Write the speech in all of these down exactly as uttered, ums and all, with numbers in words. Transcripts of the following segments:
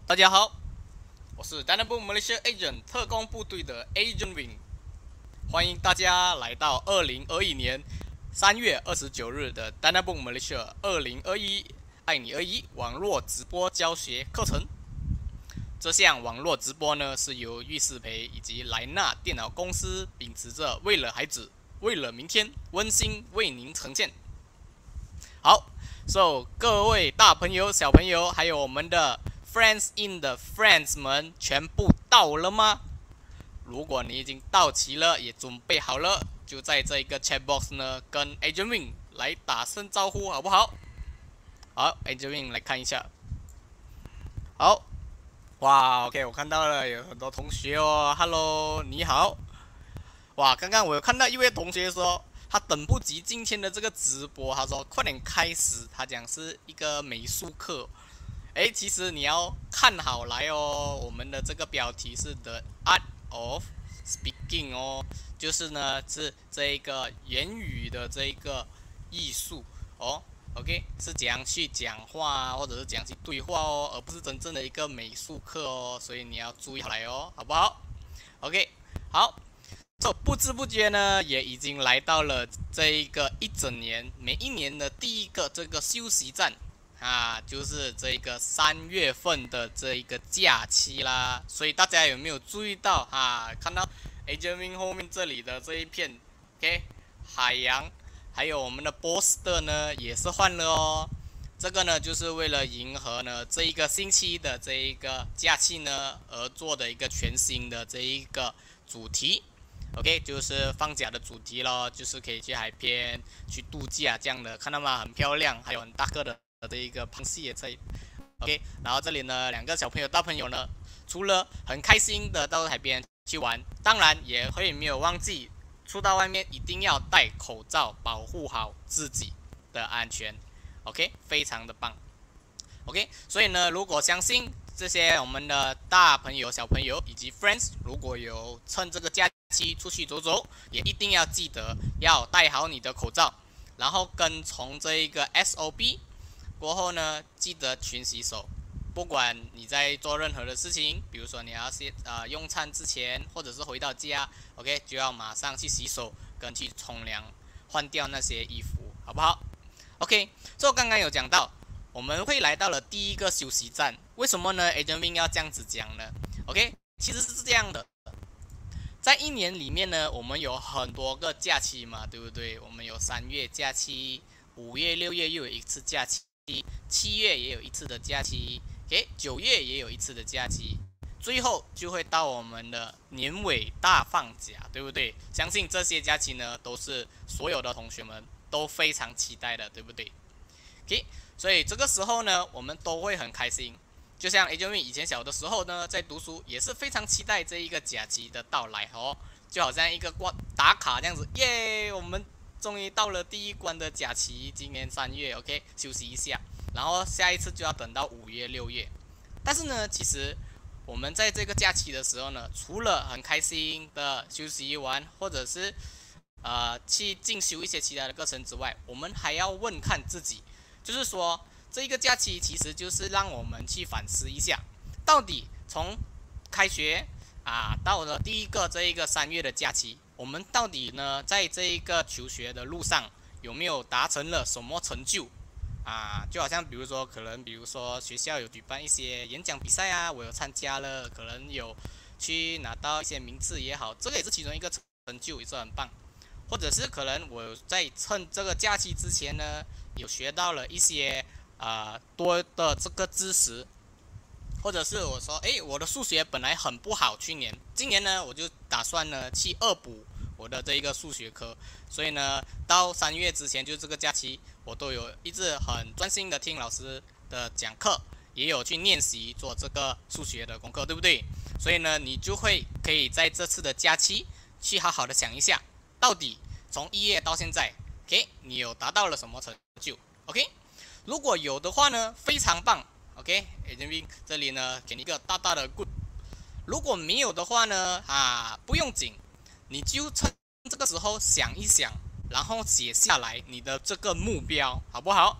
大家好，我是 Dynabook Malaysia Agent 特工部队的 Agent Wing， 欢迎大家来到二零二一年三月二十九日的 Dynabook Malaysia 二零二一爱你二一网络直播教学课程。这项网络直播呢，是由玉世培以及莱纳电脑公司秉持着为了孩子，为了明天，温馨为您呈现。好 ，So 各位大朋友、小朋友，还有我们的 Friends in 的 Friends 们，全部到了吗？如果你已经到齐了，也准备好了，就在这一个 Chat Box 呢，跟 Agent Wing 来打声招呼，好不好？好 ，Agent Wing 来看一下。好。哇 ，OK， 我看到了有很多同学哦 ，Hello， 你好。哇，刚刚我有看到一位同学说，他等不及今天的这个直播，他说快点开始，他讲是一个美术课。诶，其实你要看好来哦，我们的这个标题是 The Art of Speaking 哦，就是呢是这一个言语的这一个艺术哦。OK， 是怎样去讲话，或者是怎样去对话哦，而不是真正的一个美术课哦，所以你要注意好来哦，好不好 ？OK， 好，这不知不觉呢，也已经来到了这一个一整年，每一年的第一个这个休息站啊，就是这个三月份的这一个假期啦。所以大家有没有注意到啊？看到 Agent Wing 后面这里的这一片 ，OK， 海洋。还有我们的 poster 呢，也是换了哦。这个呢，就是为了迎合呢这一个星期的这一个假期呢而做的一个全新的这一个主题。OK， 就是放假的主题咯，就是可以去海边去度假这样的，看到吗？很漂亮，还有很大个的这一个螃蟹也在。OK， 然后这里呢，两个小朋友、大朋友呢，除了很开心的到海边去玩，当然也会没有忘记。出到外面一定要戴口罩，保护好自己的安全。OK， 非常的棒。OK， 所以呢，如果相信这些我们的大朋友、小朋友以及 friends， 如果有趁这个假期出去走走，也一定要记得要戴好你的口罩，然后跟从这一个 S O P 过后呢，记得勤洗手。不管你在做任何的事情，比如说你要先呃用餐之前，或者是回到家 ，OK， 就要马上去洗手跟去冲凉，换掉那些衣服，好不好 ？OK， 所以我刚刚有讲到，我们会来到了第一个休息站，为什么呢 ？Agent Wing 要这样子讲呢 ？OK， 其实是这样的，在一年里面呢，我们有很多个假期嘛，对不对？我们有三月假期，五月、六月又有一次假期，七月也有一次的假期。OK， 九月也有一次的假期，最后就会到我们的年尾大放假，对不对？相信这些假期呢，都是所有的同学们都非常期待的，对不对 ？OK， 所以这个时候呢，我们都会很开心。就像 Agent Wing 以前小的时候呢，在读书也是非常期待这一个假期的到来哦，就好像一个挂打卡这样子，耶！我们终于到了第一关的假期，今年三月 ，OK， 休息一下。然后下一次就要等到五月、六月，但是呢，其实我们在这个假期的时候呢，除了很开心的休息完，或者是呃去进修一些其他的课程之外，我们还要问看自己，就是说这一个假期其实就是让我们去反思一下，到底从开学啊到了第一个这一个三月的假期，我们到底呢在这一个求学的路上有没有达成了什么成就？啊，就好像比如说，可能比如说学校有举办一些演讲比赛啊，我有参加了，可能有去拿到一些名次也好，这个也是其中一个成就，也是很棒。或者是可能我在趁这个假期之前呢，有学到了一些啊、呃、多的这个知识，或者是我说，诶，我的数学本来很不好，去年，今年呢我就打算呢去恶补我的这一个数学科，所以呢，到三月之前就这个假期，我都有一直很专心的听老师的讲课，也有去练习做这个数学的功课，对不对？所以呢，你就会可以在这次的假期去好好的想一下，到底从一月到现在 ，OK， 你有达到了什么成就 ？OK， 如果有的话呢，非常棒 ，OK，Agent Wing 这里呢给你一个大大的 good。如果没有的话呢，啊，不用紧。你就趁这个时候想一想，然后写下来你的这个目标，好不好？这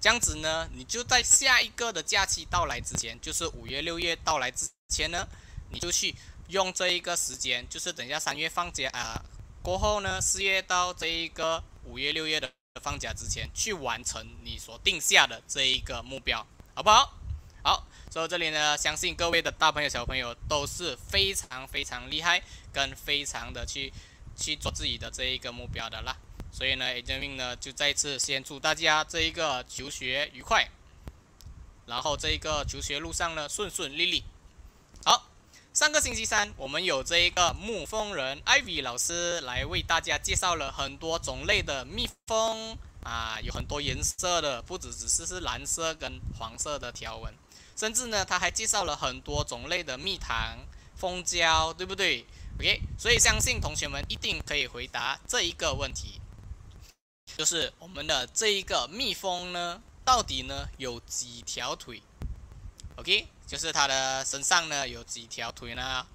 这样子呢，你就在下一个的假期到来之前，就是五月、六月到来之前呢，你就去用这一个时间，就是等一下三月放假啊、呃、过后呢，四月到这一个五月、六月的放假之前，去完成你所定下的这一个目标，好不好？好，所以这里呢，相信各位的大朋友、小朋友都是非常非常厉害，跟非常的去去做自己的这一个目标的啦。所以呢 ，Agent Wing 呢就再次先祝大家这一个求学愉快，然后这一个求学路上呢顺顺利利。好，上个星期三我们有这一个牧蜂人 Ivy 老师来为大家介绍了很多种类的蜜蜂啊，有很多颜色的，不只只是是蓝色跟黄色的条纹，甚至呢他还介绍了很多种类的蜜糖、蜂胶，对不对 ？OK， 所以相信同学们一定可以回答这一个问题。就是我们的这一个蜜蜂呢，到底呢有几条腿 ？OK， 就是它的身上呢有几条腿呢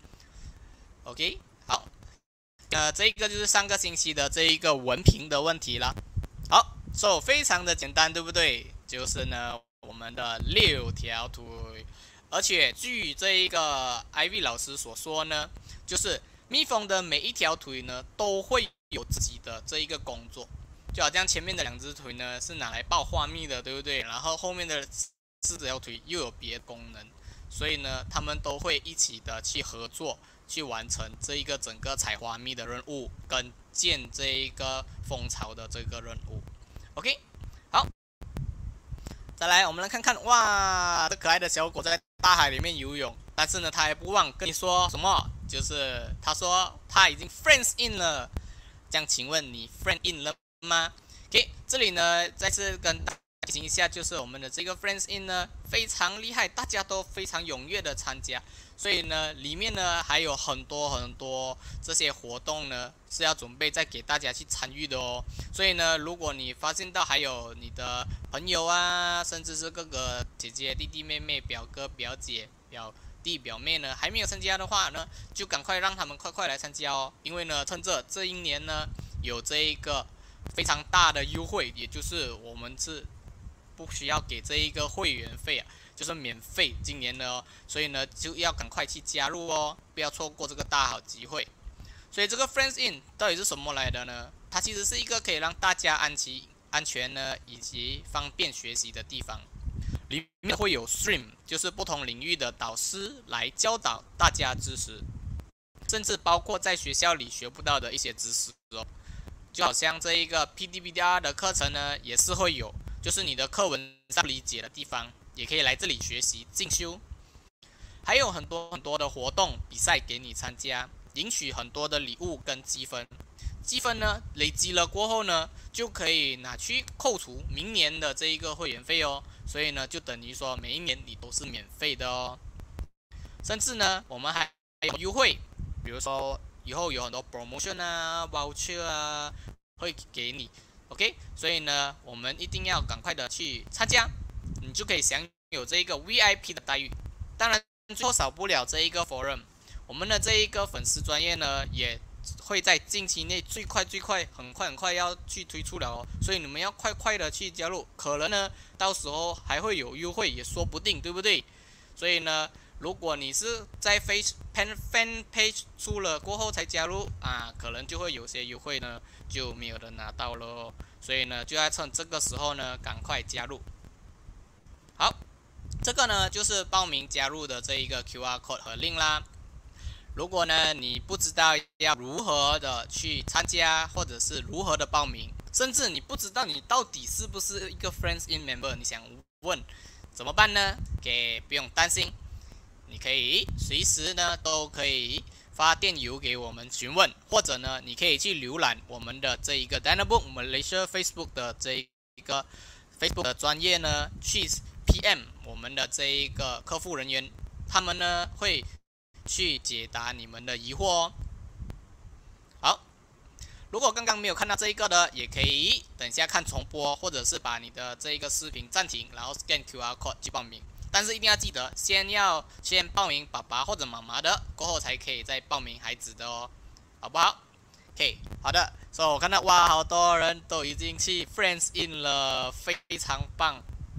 ？OK， 好，呃，这个就是上个星期的这一个文凭的问题了。好 ，so 非常的简单，对不对？就是呢我们的六条腿，而且据这一个 Ivy 老师所说呢，就是蜜蜂的每一条腿呢都会有自己的这一个工作。就好像前面的两只腿呢是拿来爆花蜜的，对不对？然后后面的四条腿又有别的功能，所以呢，他们都会一起的去合作，去完成这一个整个采花蜜的任务，跟建这一个蜂巢的这个任务。OK， 好，再来我们来看看，哇，这可爱的小狗在大海里面游泳，但是呢，它还不忘跟你说什么？就是他说他已经 friends in 了。这样，请问你 friend in 了吗 ？OK， 这里呢再次跟大家提醒一下，就是我们的这个 Friends In 呢非常厉害，大家都非常踊跃的参加，所以呢里面呢还有很多很多这些活动呢是要准备再给大家去参与的哦。所以呢，如果你发现到还有你的朋友啊，甚至是各个姐姐、弟弟、妹妹、表哥、表姐、表弟表妹呢还没有参加的话呢，就赶快让他们快快来参加哦，因为呢趁着这一年呢有这一个非常大的优惠，也就是我们是不需要给这一个会员费啊，就是免费今年的哦，所以呢就要赶快去加入哦，不要错过这个大好机会。所以这个 Friends In 到底是什么来的呢？它其实是一个可以让大家安其安全呢以及方便学习的地方。里面会有 stream， 就是不同领域的导师来教导大家知识，甚至包括在学校里学不到的一些知识哦。就好像这一个 P D B D R 的课程呢，也是会有，就是你的课文上理解的地方，也可以来这里学习进修。还有很多很多的活动比赛给你参加，赢取很多的礼物跟积分。积分呢累积了过后呢，就可以拿去扣除明年的这一个会员费哦。所以呢，就等于说每一年你都是免费的哦。甚至呢，我们还有优惠，比如说以后有很多 promotion 啊、voucher 啊，会给你 ，OK？ 所以呢，我们一定要赶快的去参加，你就可以享有这一个 V I P 的待遇。当然，最后少不了这一个 forum， 我们的这一个粉丝专页呢，也会在近期内最快最快，很快很快要去推出了哦。所以你们要快快的去加入，可能呢，到时候还会有优惠，也说不定，对不对？所以呢，如果你是在 Face Fan Fan Page 出了过后才加入啊，可能就会有些优惠呢就没有人拿到咯。所以呢，就要趁这个时候呢赶快加入。好，这个呢就是报名加入的这一个 Q R code 和 link 啦。如果呢你不知道要如何的去参加，或者是如何的报名，甚至你不知道你到底是不是一个 Friends In Member， 你想问怎么办呢？给不用担心，你可以随时呢都可以发电邮给我们询问，或者呢你可以去浏览我们的这一个 Dynabook Malaysia Facebook 的这一个 Facebook 的专页呢，去 P M 我们的这一个客服人员，他们呢会去解答你们的疑惑哦。好，如果刚刚没有看到这一个的，也可以等一下看重播，或者是把你的这一个视频暂停，然后 scan Q R code 去报名。但是一定要记得，先要先报名爸爸或者妈妈的，过后才可以再报名孩子的哦，好不好 ？OK， 好的。所以我看到哇，好多人都已经去 Friends In 了，非常棒。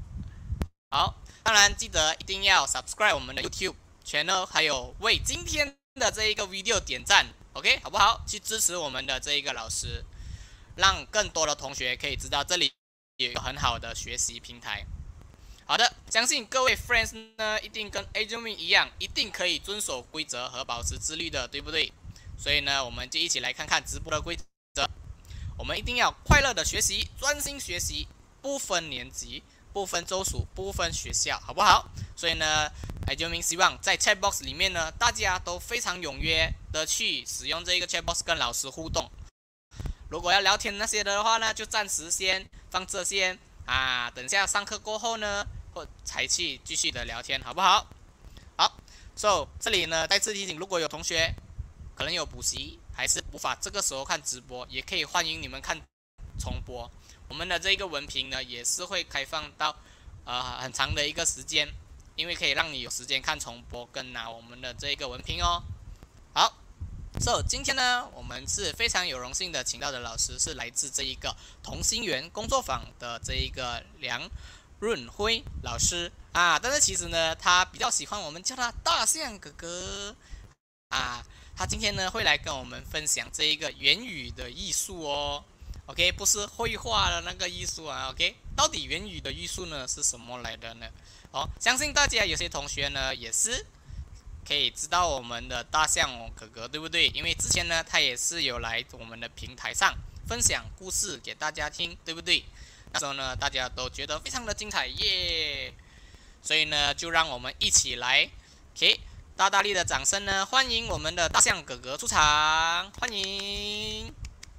好，当然记得一定要 subscribe 我们的 YouTube channel， 还有为今天的这一个 video 点赞 ，OK 好不好？去支持我们的这一个老师，让更多的同学可以知道这里也有很好的学习平台。好的，相信各位 friends 呢，一定跟 Eduspec 一样，一定可以遵守规则和保持自律的，对不对？所以呢，我们就一起来看看直播的规则。我们一定要快乐的学习，专心学习，不分年级，不分州属，不分学校，好不好？所以呢 ，Eduspec 希望在 chat box 里面呢，大家都非常踊跃的去使用这个 chat box 跟老师互动。如果要聊天那些的话呢，就暂时先放这先。啊，等下上课过后呢，或才去继续的聊天，好不好？好 ，So 这里呢再次提醒，如果有同学可能有补习，还是无法这个时候看直播，也可以欢迎你们看重播。我们的这个文凭呢，也是会开放到呃很长的一个时间，因为可以让你有时间看重播跟拿我们的这个文凭哦。好。So 今天呢，我们是非常有荣幸的请到的老师是来自这一个同心圆工作坊的这一个梁润辉老师啊，但是其实呢，他比较喜欢我们叫他大象哥哥啊，他今天呢会来跟我们分享这一个元语的艺术哦 ，OK， 不是绘画的那个艺术啊 ，OK， 到底元语的艺术呢是什么来的呢？哦，相信大家有些同学呢也是。可以知道我们的大象哥哥对不对？因为之前呢，他也是有来我们的平台上分享故事给大家听，对不对？那时候呢，大家都觉得非常的精彩耶，所以呢，就让我们一起来 ，OK， 大大力的掌声呢，欢迎我们的大象哥哥出场，欢迎。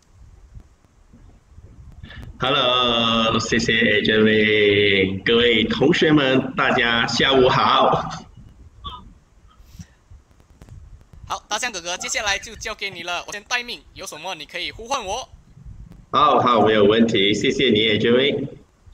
Hello， 谢谢 Eduspec， 各位同学们，大家下午好。 好，大象哥哥，接下来就交给你了，我先待命，有什么你可以呼唤我。 好好，没有问题，谢谢你 Eduspec。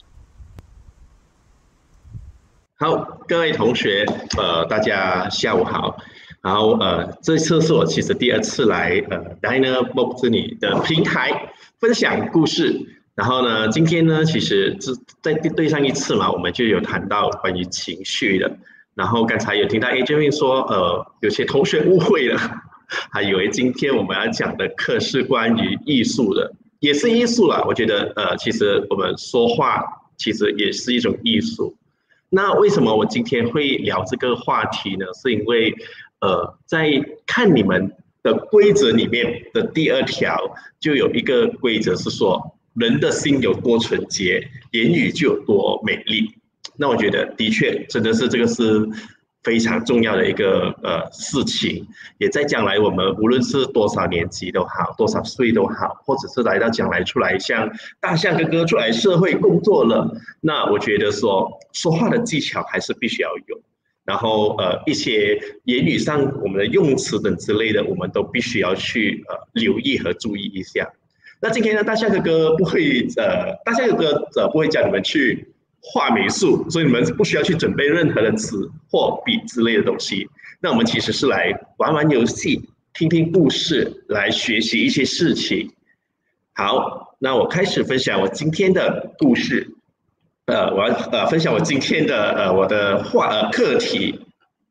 好，各位同学，呃，大家下午好。然后呃，这次是我其实第二次来呃 Dynabook 这里的平台分享故事。然后呢，今天呢，其实在对上一次嘛，我们就有谈到关于情绪的。然后刚才有听到 Eduspec 说，呃，有些同学误会了，还以为今天我们要讲的课是关于艺术的，也是艺术啦。我觉得，呃，其实我们说话其实也是一种艺术。那为什么我今天会聊这个话题呢？是因为，呃，在看你们的规则里面的第二条，就有一个规则是说，人的心有多纯洁，言语就有多美丽。那我觉得的确真的是这个是非常重要的一个呃事情，也在将来我们无论是多少年级都好，多少岁都好，或者是来到将来出来像大象哥哥出来社会工作了，那我觉得说说话的技巧还是必须要有，然后呃一些言语上我们的用词等之类的，我们都必须要去呃留意和注意一下。那今天呢，大象哥哥不会呃大象哥哥呃不会教你们去画美术，所以你们不需要去准备任何的纸或笔之类的东西。那我们其实是来玩玩游戏，听听故事，来学习一些事情。好，那我开始分享我今天的故事。呃，我要呃分享我今天的呃我的画呃课题。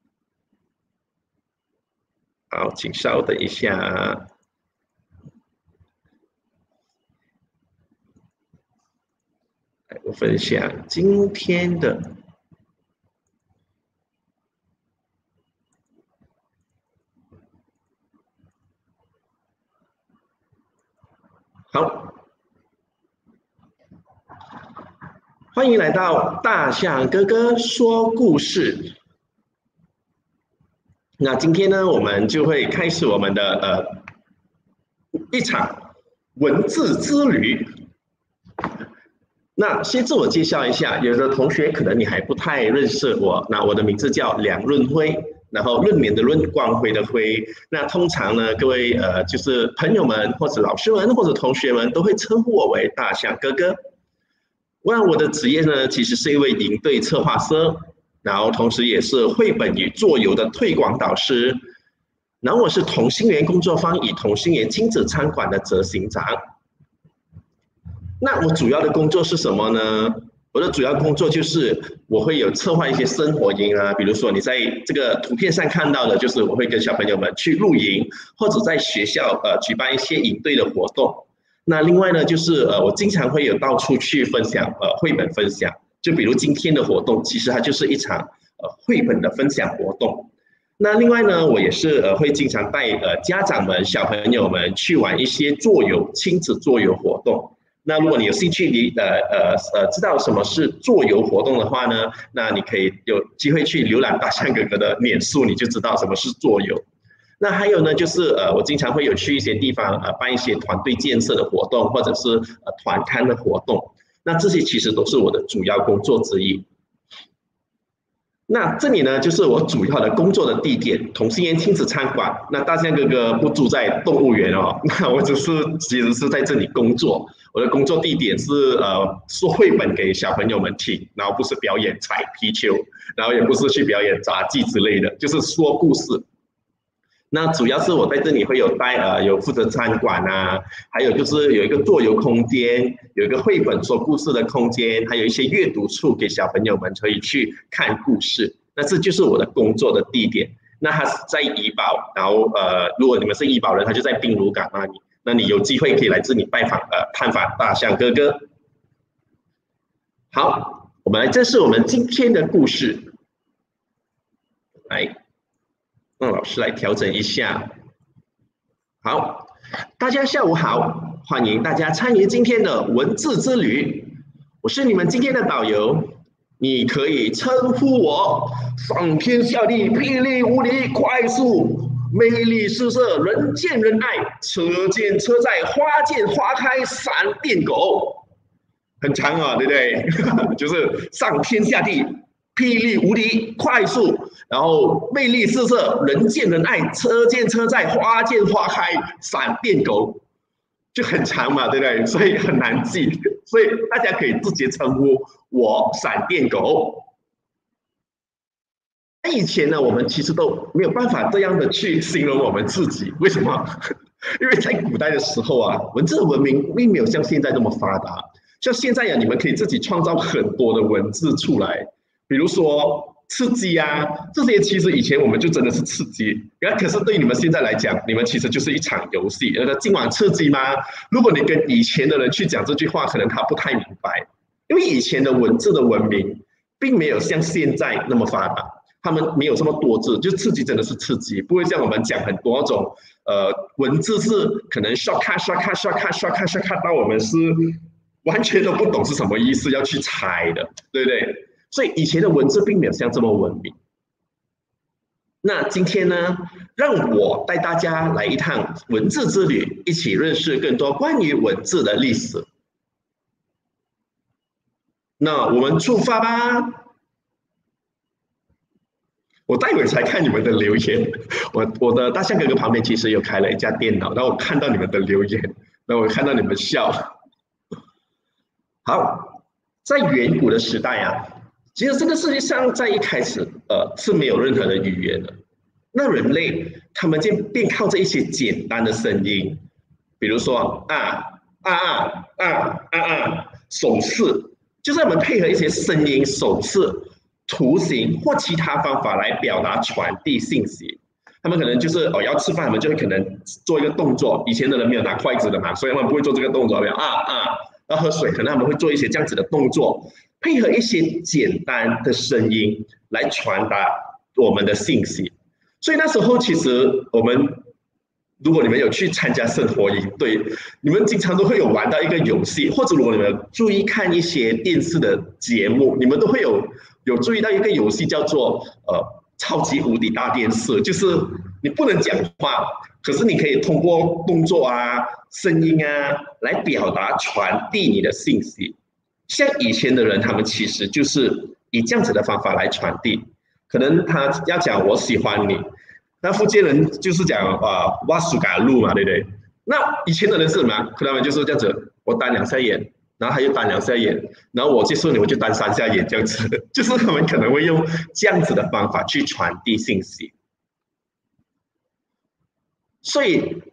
好，请稍等一下。我分享今天的好，欢迎来到大象哥哥说故事。那今天呢，我们就会开始我们的呃一场文字之旅。那先自我介绍一下，有的同学可能你还不太认识我。那我的名字叫梁润辉，然后润眠的润，光辉的辉。那通常呢，各位呃就是朋友们或者老师们或者同学们都会称呼我为大象哥哥。那我的职业呢，其实是一位营队策划师，然后同时也是绘本与作游的推广导师。然后我是同心圆工作坊与同心圆亲子餐馆的执行长。那我主要的工作是什么呢？ 我的主要工作就是我会有策划一些生活营啊，比如说你在这个图片上看到的，就是我会跟小朋友们去露营，或者在学校呃举办一些营队的活动。那另外呢，就是呃我经常会有到处去分享呃绘本分享，就比如今天的活动，其实它就是一场呃绘本的分享活动。那另外呢，我也是呃会经常带呃家长们、小朋友们去玩一些桌游、亲子桌游活动。那如果你有兴趣，你呃呃呃知道什么是桌游活动的话呢，那你可以有机会去浏览大象哥哥的脸书，你就知道什么是桌游。那还有呢，就是呃我经常会有去一些地方呃办一些团队建设的活动，或者是呃团刊的活动。那这些其实都是我的主要工作之一。那这里呢，就是我主要的工作的地点——同心圆亲子餐馆。那大象哥哥不住在动物园哦，那我只是其实是在这里工作。我的工作地点是呃说绘本给小朋友们听，然后不是表演踩皮球，然后也不是去表演杂技之类的，就是说故事。那主要是我在这里会有带呃有负责餐馆啊，还有就是有一个桌游空间，有一个绘本说故事的空间，还有一些阅读处给小朋友们可以去看故事。那这就是我的工作的地点。那它是在怡保，然后呃如果你们是怡保人，它就在兵如港那里。那你有机会可以来这里拜访呃探访大象哥哥。好，我们来正式我们今天的故事。来。让老师来调整一下。好，大家下午好，欢迎大家参与今天的文字之旅。我是你们今天的导游，你可以称呼我上天下地、霹雳无敌、快速、魅力四射、人见人爱、车见车载、花见花开、闪电狗。很长啊，对不对？就是上天下地。霹雳无敌，快速，然后魅力四射，人见人爱，车见车载，花见花开，闪电狗，就很长嘛，对不对？所以很难记，所以大家可以直接称呼我闪电狗。那以前呢，我们其实都没有办法这样的去形容我们自己，为什么？因为在古代的时候啊，文字文明并没有像现在这么发达。像现在呀、啊，你们可以自己创造很多的文字出来。比如说刺激啊，这些其实以前我们就真的是刺激，可是对你们现在来讲，你们其实就是一场游戏。那今晚刺激吗？如果你跟以前的人去讲这句话，可能他不太明白，因为以前的文字的文明并没有像现在那么发达，他们没有这么多字，就刺激真的是刺激，不会像我们讲很多种呃文字是可能刷卡刷卡刷卡刷卡刷卡到我们是完全都不懂是什么意思，要去猜的，对不对？所以以前的文字并没有像这么文明。那今天呢，让我带大家来一趟文字之旅，一起认识更多关于文字的历史。那我们出发吧！我待会才看你们的留言，我我的大象哥哥旁边其实有开了一架电脑，然后我看到你们的留言，然后我看到你们笑。好，在远古的时代啊。其实这个世界上在一开始，呃，是没有任何的语言的。那人类他们就便靠着一些简单的声音，比如说啊啊啊啊啊啊，手势，就是我们配合一些声音、手势、图形或其他方法来表达、传递信息。他们可能就是哦要吃饭，他们就会可能做一个动作。以前的人没有拿筷子的嘛，所以他们不会做这个动作。啊啊，要喝水，可能他们会做一些这样子的动作。配合一些简单的声音来传达我们的信息，所以那时候其实我们，如果你们有去参加生活营，对，你们经常都会有玩到一个游戏，或者如果你们注意看一些电视的节目，你们都会有有注意到一个游戏叫做呃超级无敌大电视，就是你不能讲话，可是你可以通过动作啊、声音啊来表达、传递你的信息。像以前的人，他们其实就是以这样子的方法来传递。可能他要讲我喜欢你，那福建人就是讲啊哇苏嘎路嘛，对不对？那以前的人是什么？可能他们就是这样子，我单两下眼，然后他又单两下眼，然后我接受你，我就单三下眼，这样子，就是他们可能会用这样子的方法去传递信息。所以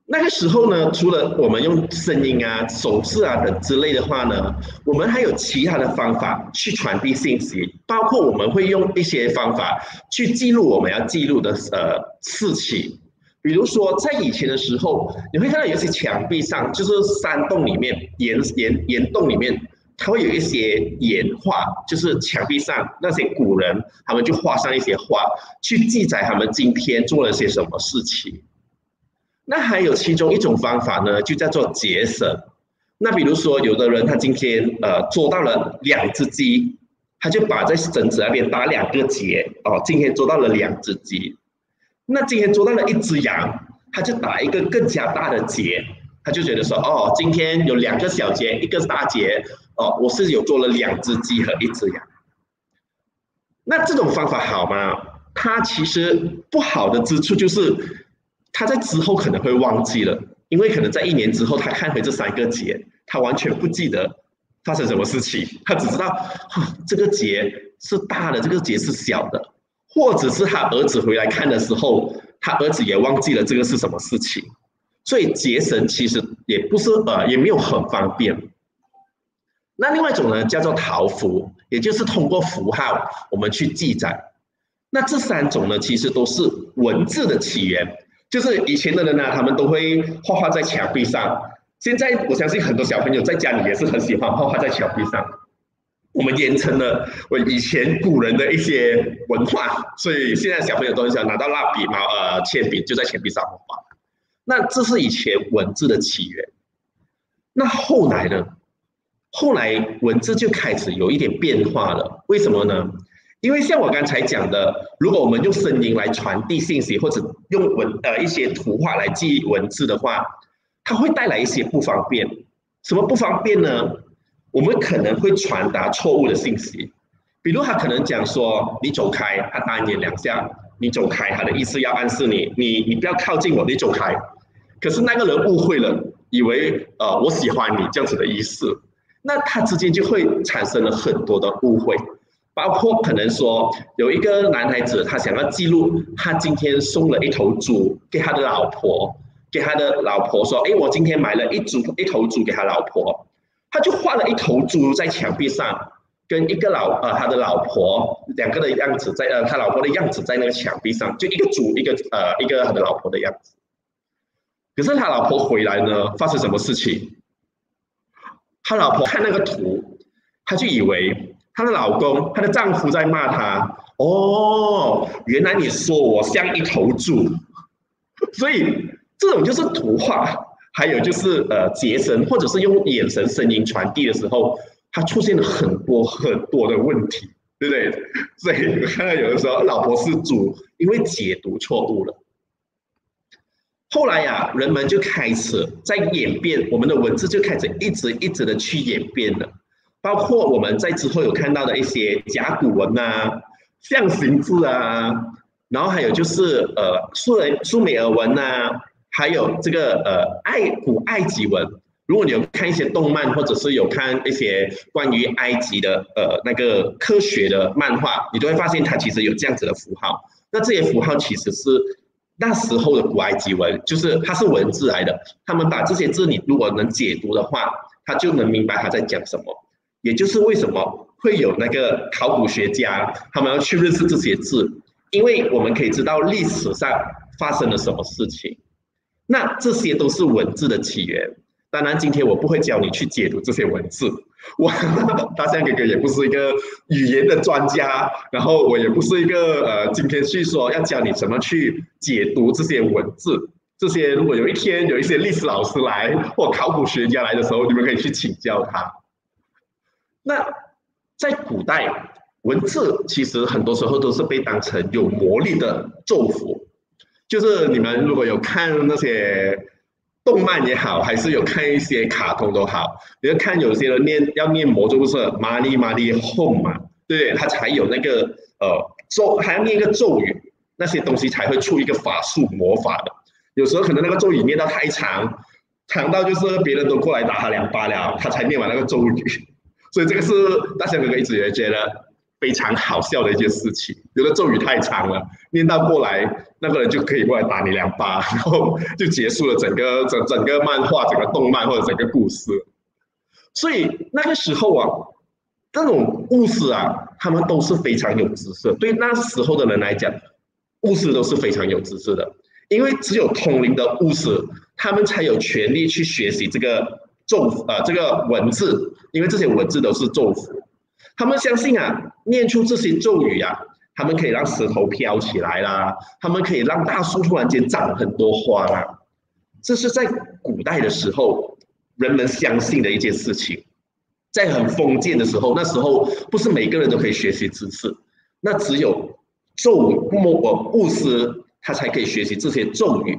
那个时候呢，除了我们用声音啊、手势啊等之类的话呢，我们还有其他的方法去传递信息，包括我们会用一些方法去记录我们要记录的呃事情。比如说，在以前的时候，你会看到有些墙壁上，就是山洞里面、岩岩岩洞里面，它会有一些岩画，就是墙壁上那些古人他们就画上一些画，去记载他们今天做了些什么事情。那还有其中一种方法呢，就叫做结绳。那比如说，有的人他今天呃捉到了两只鸡，他就把在绳子那边打两个结哦，今天捉到了两只鸡。那今天捉到了一只羊，他就打一个更加大的结，他就觉得说哦，今天有两个小结，一个大结哦，我是有捉了两只鸡和一只羊。那这种方法好吗？它其实不好的之处就是。他在之后可能会忘记了，因为可能在一年之后，他看回这三个节，他完全不记得发生什么事情，他只知道啊这个节是大的，这个节是小的，或者是他儿子回来看的时候，他儿子也忘记了这个是什么事情，所以结绳其实也不是呃也没有很方便。那另外一种呢，叫做桃符，也就是通过符号我们去记载。那这三种呢，其实都是文字的起源。就是以前的人呢、啊，他们都会画画在墙壁上。现在我相信很多小朋友在家里也是很喜欢画画在墙壁上。我们延承了我以前古人的一些文化，所以现在小朋友都很想拿到蜡笔、毛呃铅笔，就在墙壁上画画。那这是以前文字的起源。那后来呢？后来文字就开始有一点变化了。为什么呢？因为像我刚才讲的，如果我们用声音来传递信息，或者用文呃一些图画来记文字的话，它会带来一些不方便。什么不方便呢？我们可能会传达错误的信息，比如他可能讲说你走开，他单眼两下，你走开，他的意思要暗示你，你你不要靠近我，你走开。可是那个人误会了，以为呃我喜欢你这样子的意思，那他之间就会产生了很多的误会。包括可能说有一个男孩子，他想要记录他今天送了一头猪给他的老婆，给他的老婆说，哎，我今天买了一猪一头猪给他老婆，他就画了一头猪在墙壁上，跟一个老呃他的老婆两个的样子在呃他老婆的样子在那个墙壁上，就一个猪一个呃一个他的老婆的样子。可是他老婆回来呢，发生什么事情？他老婆看那个图，他就以为。她的老公，她的丈夫在骂她。哦，原来你说我像一头猪，所以这种就是图画，还有就是呃结绳，或者是用眼神、声音传递的时候，它出现了很多很多的问题，对不对？所以我看到有的时候老婆是猪，因为解读错误了。后来呀、啊，人们就开始在演变，我们的文字就开始一直一直的去演变了。包括我们在之后有看到的一些甲骨文啊、象形字啊，然后还有就是呃苏美苏美尔文啊，还有这个呃埃古埃及文。如果你有看一些动漫，或者是有看一些关于埃及的呃那个科学的漫画，你都会发现它其实有这样子的符号。那这些符号其实是那时候的古埃及文，就是它是文字来的。他们把这些字，你如果能解读的话，他就能明白他在讲什么。也就是为什么会有那个考古学家，他们要去认识这些字，因为我们可以知道历史上发生了什么事情。那这些都是文字的起源。当然，今天我不会教你去解读这些文字，我大象哥哥也不是一个语言的专家，然后我也不是一个呃，今天去说要教你怎么去解读这些文字。这些如果有一天有一些历史老师来或考古学家来的时候，你们可以去请教他。那在古代，文字其实很多时候都是被当成有魔力的咒符。就是你们如果有看那些动漫也好，还是有看一些卡通都好，你就看有些人念要念魔咒，不是玛丽玛丽 home 嘛，对，他才有那个呃咒，还要念一个咒语，那些东西才会出一个法术魔法的。有时候可能那个咒语念到太长，长到就是别人都过来打他两巴了，他才念完那个咒语。所以这个是大象哥哥一直也觉得非常好笑的一件事情。有的咒语太长了，念到过来，那个人就可以过来打你两巴，然后就结束了整个整整个漫画、整个动漫或者整个故事。所以那个时候啊，这种巫师啊，他们都是非常有知识的。对那时候的人来讲，巫师都是非常有知识的，因为只有通灵的巫师，他们才有权利去学习这个咒呃这个文字，因为这些文字都是咒符。他们相信啊，念出这些咒语啊，他们可以让石头飘起来啦，他们可以让大树突然间长很多花啦。这是在古代的时候人们相信的一件事情。在很封建的时候，那时候不是每个人都可以学习知识，那只有咒巫巫师他才可以学习这些咒语。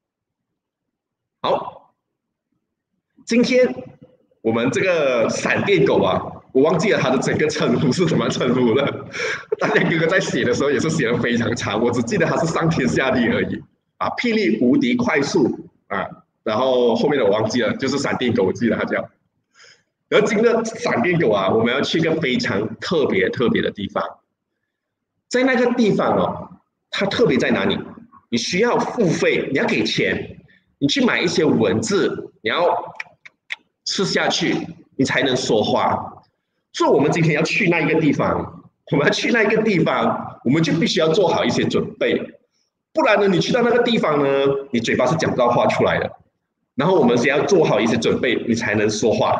好，今天我们这个闪电狗啊，我忘记了它的整个称呼是怎么称呼了。大家哥哥在写的时候也是写的非常长，我只记得它是上天下地而已啊，霹雳无敌快速啊，然后后面的我忘记了，就是闪电狗，我记得它叫。而今天闪电狗啊，我们要去一个非常特别特别的地方，在那个地方哦，它特别在哪里？你需要付费，你要给钱，你去买一些文字，你要吃下去，你才能说话。所以，我们今天要去那一个地方，我们要去那一个地方，我们就必须要做好一些准备，不然呢，你去到那个地方呢，你嘴巴是讲不到话出来的。然后我们先要做好一些准备，你才能说话。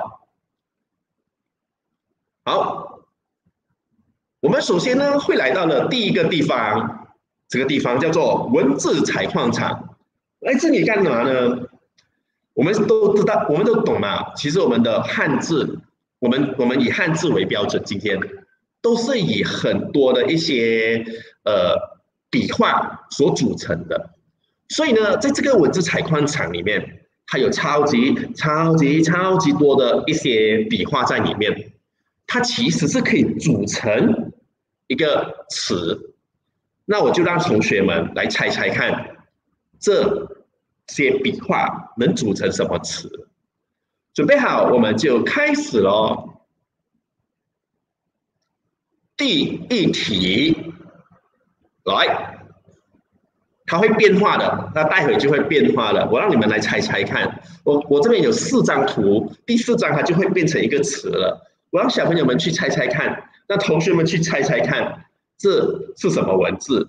好，我们首先呢会来到了第一个地方，这个地方叫做文字采矿场。来这里干嘛呢？我们都知道，我们都懂嘛。其实我们的汉字，我们我们以汉字为标准，今天都是以很多的一些呃笔画所组成的。所以呢，在这个文字采矿场里面，它有超级超级超级多的一些笔画在里面。它其实是可以组成一个词，那我就让同学们来猜猜看，这些笔画能组成什么词？准备好，我们就开始咯。第一题，来，它会变化的，那待会就会变化了。我让你们来猜猜看，我我这边有四张图，第四张它就会变成一个词了。我让小朋友们去猜猜看，那同学们去猜猜看，这是什么文字？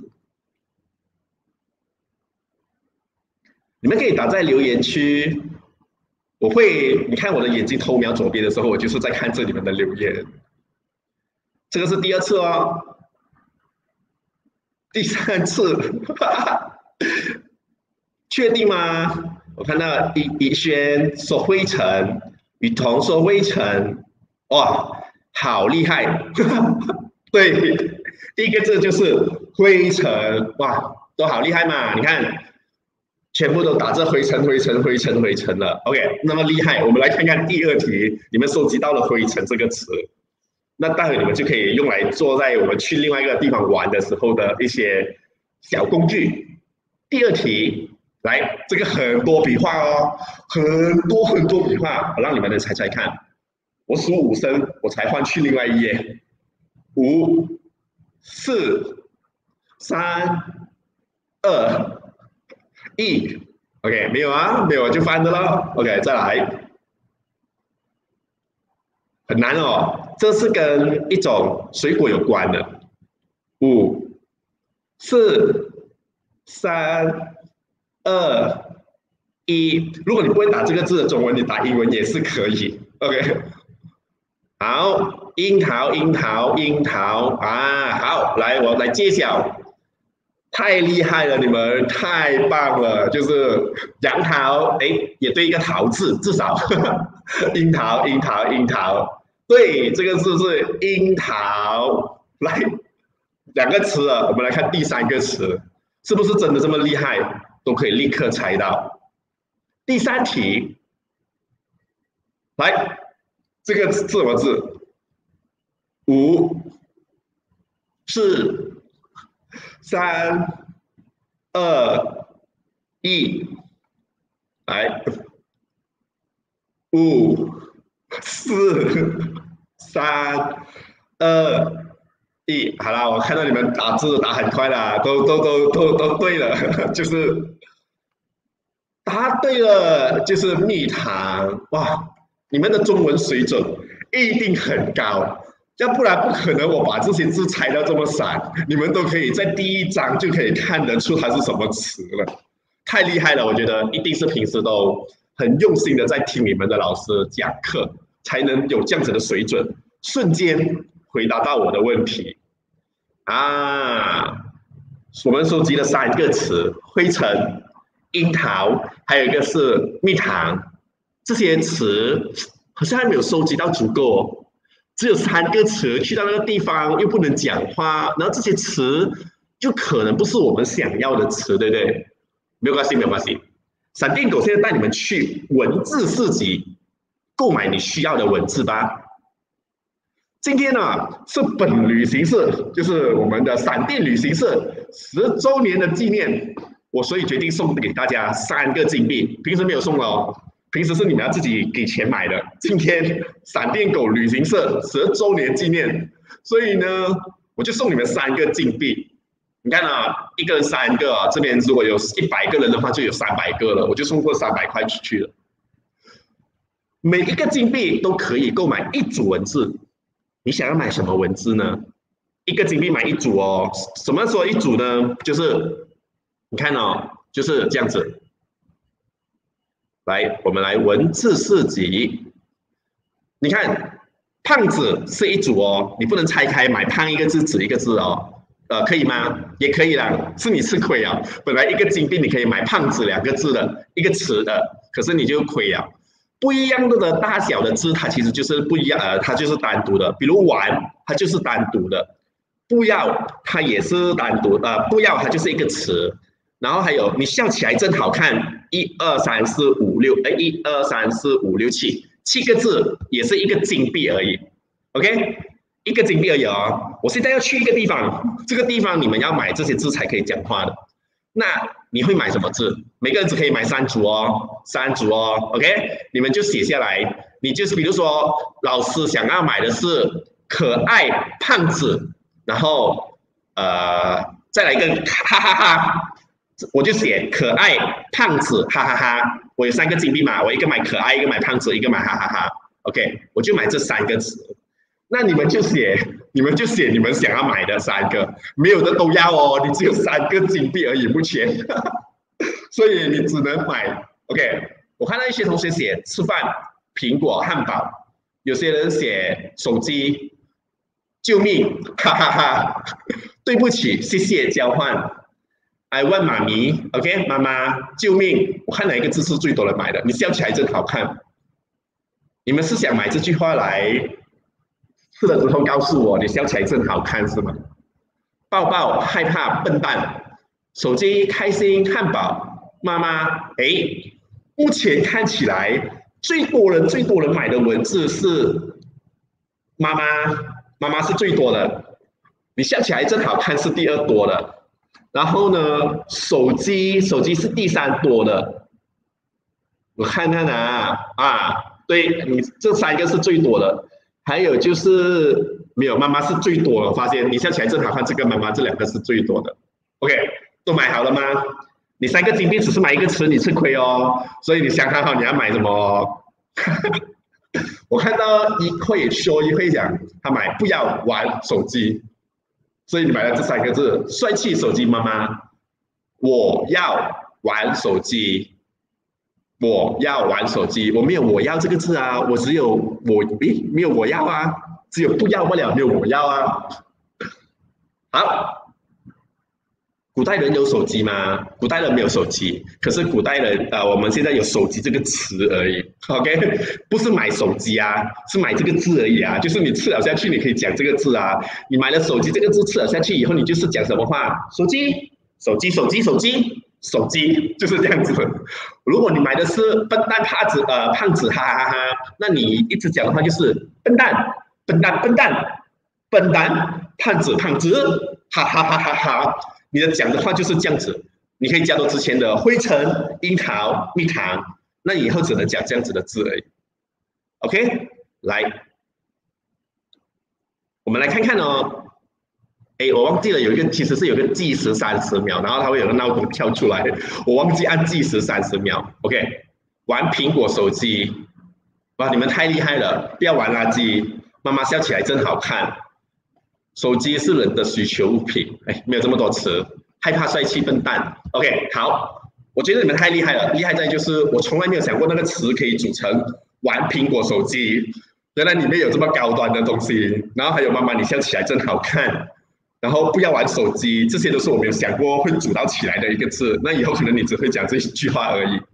你们可以打在留言区。我会，你看我的眼睛偷瞄左边的时候，我就是在看着你们的留言。这个是第二次哦，第三次，确定吗？我看到怡怡轩说灰尘，雨桐说灰尘。哇，好厉害！对，第一个字就是灰尘，哇，都好厉害嘛！你看，全部都打着灰尘、灰尘、灰尘、灰尘了。OK， 那么厉害，我们来看看第二题，你们收集到了灰尘这个词，那待会你们就可以用来做在我们去另外一个地方玩的时候的一些小工具。第二题，来，这个很多笔画哦，很多很多笔画，我让你们来猜猜看。我数五声，我才换去另外一页。五、四、三、二、一。OK， 没有啊，没有就翻的了。OK， 再来。很难哦，这是跟一种水果有关的。五、四、三、二、一。如果你不会打这个字的中文，你打英文也是可以。OK。好，樱桃，樱桃，樱桃啊！好，来，我来揭晓。太厉害了，你们太棒了！就是杨桃，哎，也对一个桃字，至少樱桃，樱桃，樱桃，对，这个字是樱桃。来，两个词了，我们来看第三个词，是不是真的这么厉害，都可以立刻猜到？第三题，来。这个是什么字？五、四、三、二、一，来，五、四、三、二、 一，好啦，我看到你们打字打很快啦，都都都都都对了，就是答对了，就是蜜糖。哇，你们的中文水准一定很高，要不然不可能我把这些字猜到这么散，你们都可以在第一章就可以看得出它是什么词了，太厉害了！我觉得一定是平时都很用心的在听你们的老师讲课，才能有这样子的水准，瞬间回答到我的问题啊！我们收集了三个词：灰尘、樱桃，还有一个是蜜糖。这些词好像还没有收集到足够哦，只有三个词，去到那个地方又不能讲话，然后这些词就可能不是我们想要的词，对不对？没有关系，没有关系。闪电狗现在带你们去文字市集购买你需要的文字吧。今天呢是本旅行社，就是我们的闪电旅行社十周年的纪念，我所以决定送给大家三个金币，平时没有送的哦，平时是你们要自己给钱买的。今天闪电狗旅行社十周年纪念，所以呢我就送你们三个金币。你看啊，一个人三个啊，这边如果有一百个人的话，就有三百个了，我就送过三百块出去了。每一个金币都可以购买一组文字。你想要买什么文字呢？一个金币买一组哦。什么说一组呢？就是你看哦，就是这样子。来，我们来文字市集。你看，胖子是一组哦，你不能拆开买胖一个字，子一个字哦。呃，可以吗？也可以啦，是你吃亏啊。本来一个金币你可以买胖子两个字的一个词的，可是你就亏了。不一样的大小的字，它其实就是不一样，呃，它就是单独的。比如玩，它就是单独的；不要，它也是单独，呃，不要它就是一个词。然后还有，你笑起来真好看，一二三四五六，哎，一二三四五六七，七个字也是一个金币而已。OK， 一个金币而已哦。我现在要去一个地方，这个地方你们要买这些字才可以讲话的。那你会买什么字？每个人只可以买三组哦，三组哦 ，OK， 你们就写下来。你就是比如说，老师想要买的是可爱胖子，然后呃再来一个哈哈哈，我就写可爱胖子哈哈哈。我有三个金币嘛，我一个买可爱，一个买胖子，一个买哈哈哈。OK， 我就买这三个词。那你们就写，你们就写你们想要买的三个，没有的都要哦。你只有三个金币而已，目前，所以你只能买。OK， 我看到一些同学写吃饭、苹果、汉堡，有些人写手机、救命，哈哈哈，对不起，谢谢交换。I want 妈咪 ，OK， 妈妈，救命！我看哪一个字是最多人买的？你笑起来真好看。你们是想买这句话来？吃了之后告诉我，你笑起来真好看是吗？抱抱，害怕，笨蛋，手机，开心，汉堡，妈妈，哎，目前看起来最多人最多人买的文字是妈妈，妈妈是最多的。你笑起来真好看是第二多的，然后呢，手机，手机是第三多的。我看看啊，啊，对你这三个是最多的。还有就是没有妈妈是最多的，我发现你笑起来正好看，这个妈妈这两个是最多的。OK， 都买好了吗？你三个金币只是买一个词，你吃亏哦。所以你想看好你要买什么？我看到一会说一会讲他买不要玩手机，所以你买了这三个字：帅气手机妈妈，我要玩手机。我要玩手机，我没有我要这个字啊，我只有我，诶，没有我要啊，只有不要不了，没有我要啊。好，古代人有手机吗？古代人没有手机，可是古代人啊、呃，我们现在有手机这个词而已 ，OK， 不是买手机啊，是买这个字而已啊，就是你吃了下去，你可以讲这个字啊。你买了手机这个字吃了下去以后，你就是讲什么话？手机，手机，手机，手机。手机就是这样子。如果你买的是笨蛋胖子，呃，胖子，哈哈哈哈，那你一直讲的话就是笨蛋，笨蛋，笨蛋，笨蛋，胖子，胖子，哈哈哈哈哈。你的讲的话就是这样子。你可以加到之前的灰尘、樱桃、蜜糖，那以后只能讲这样子的字而已。OK， 来，我们来看看哦。 哎，我忘记了有一个其实是有个计时三十秒，然后它会有个闹钟跳出来，我忘记按计时三十秒。OK， 玩苹果手机，哇，你们太厉害了！不要玩垃圾，妈妈笑起来真好看。手机是人的需求物品，哎，没有这么多词，害怕帅气笨蛋。OK， 好，我觉得你们太厉害了，厉害在就是我从来没有想过那个词可以组成玩苹果手机，原来里面有这么高端的东西。然后还有妈妈你笑起来真好看。然后不要玩手机，这些都是我没有想过会组到起来的一个字。那以后可能你只会讲这一句话而已。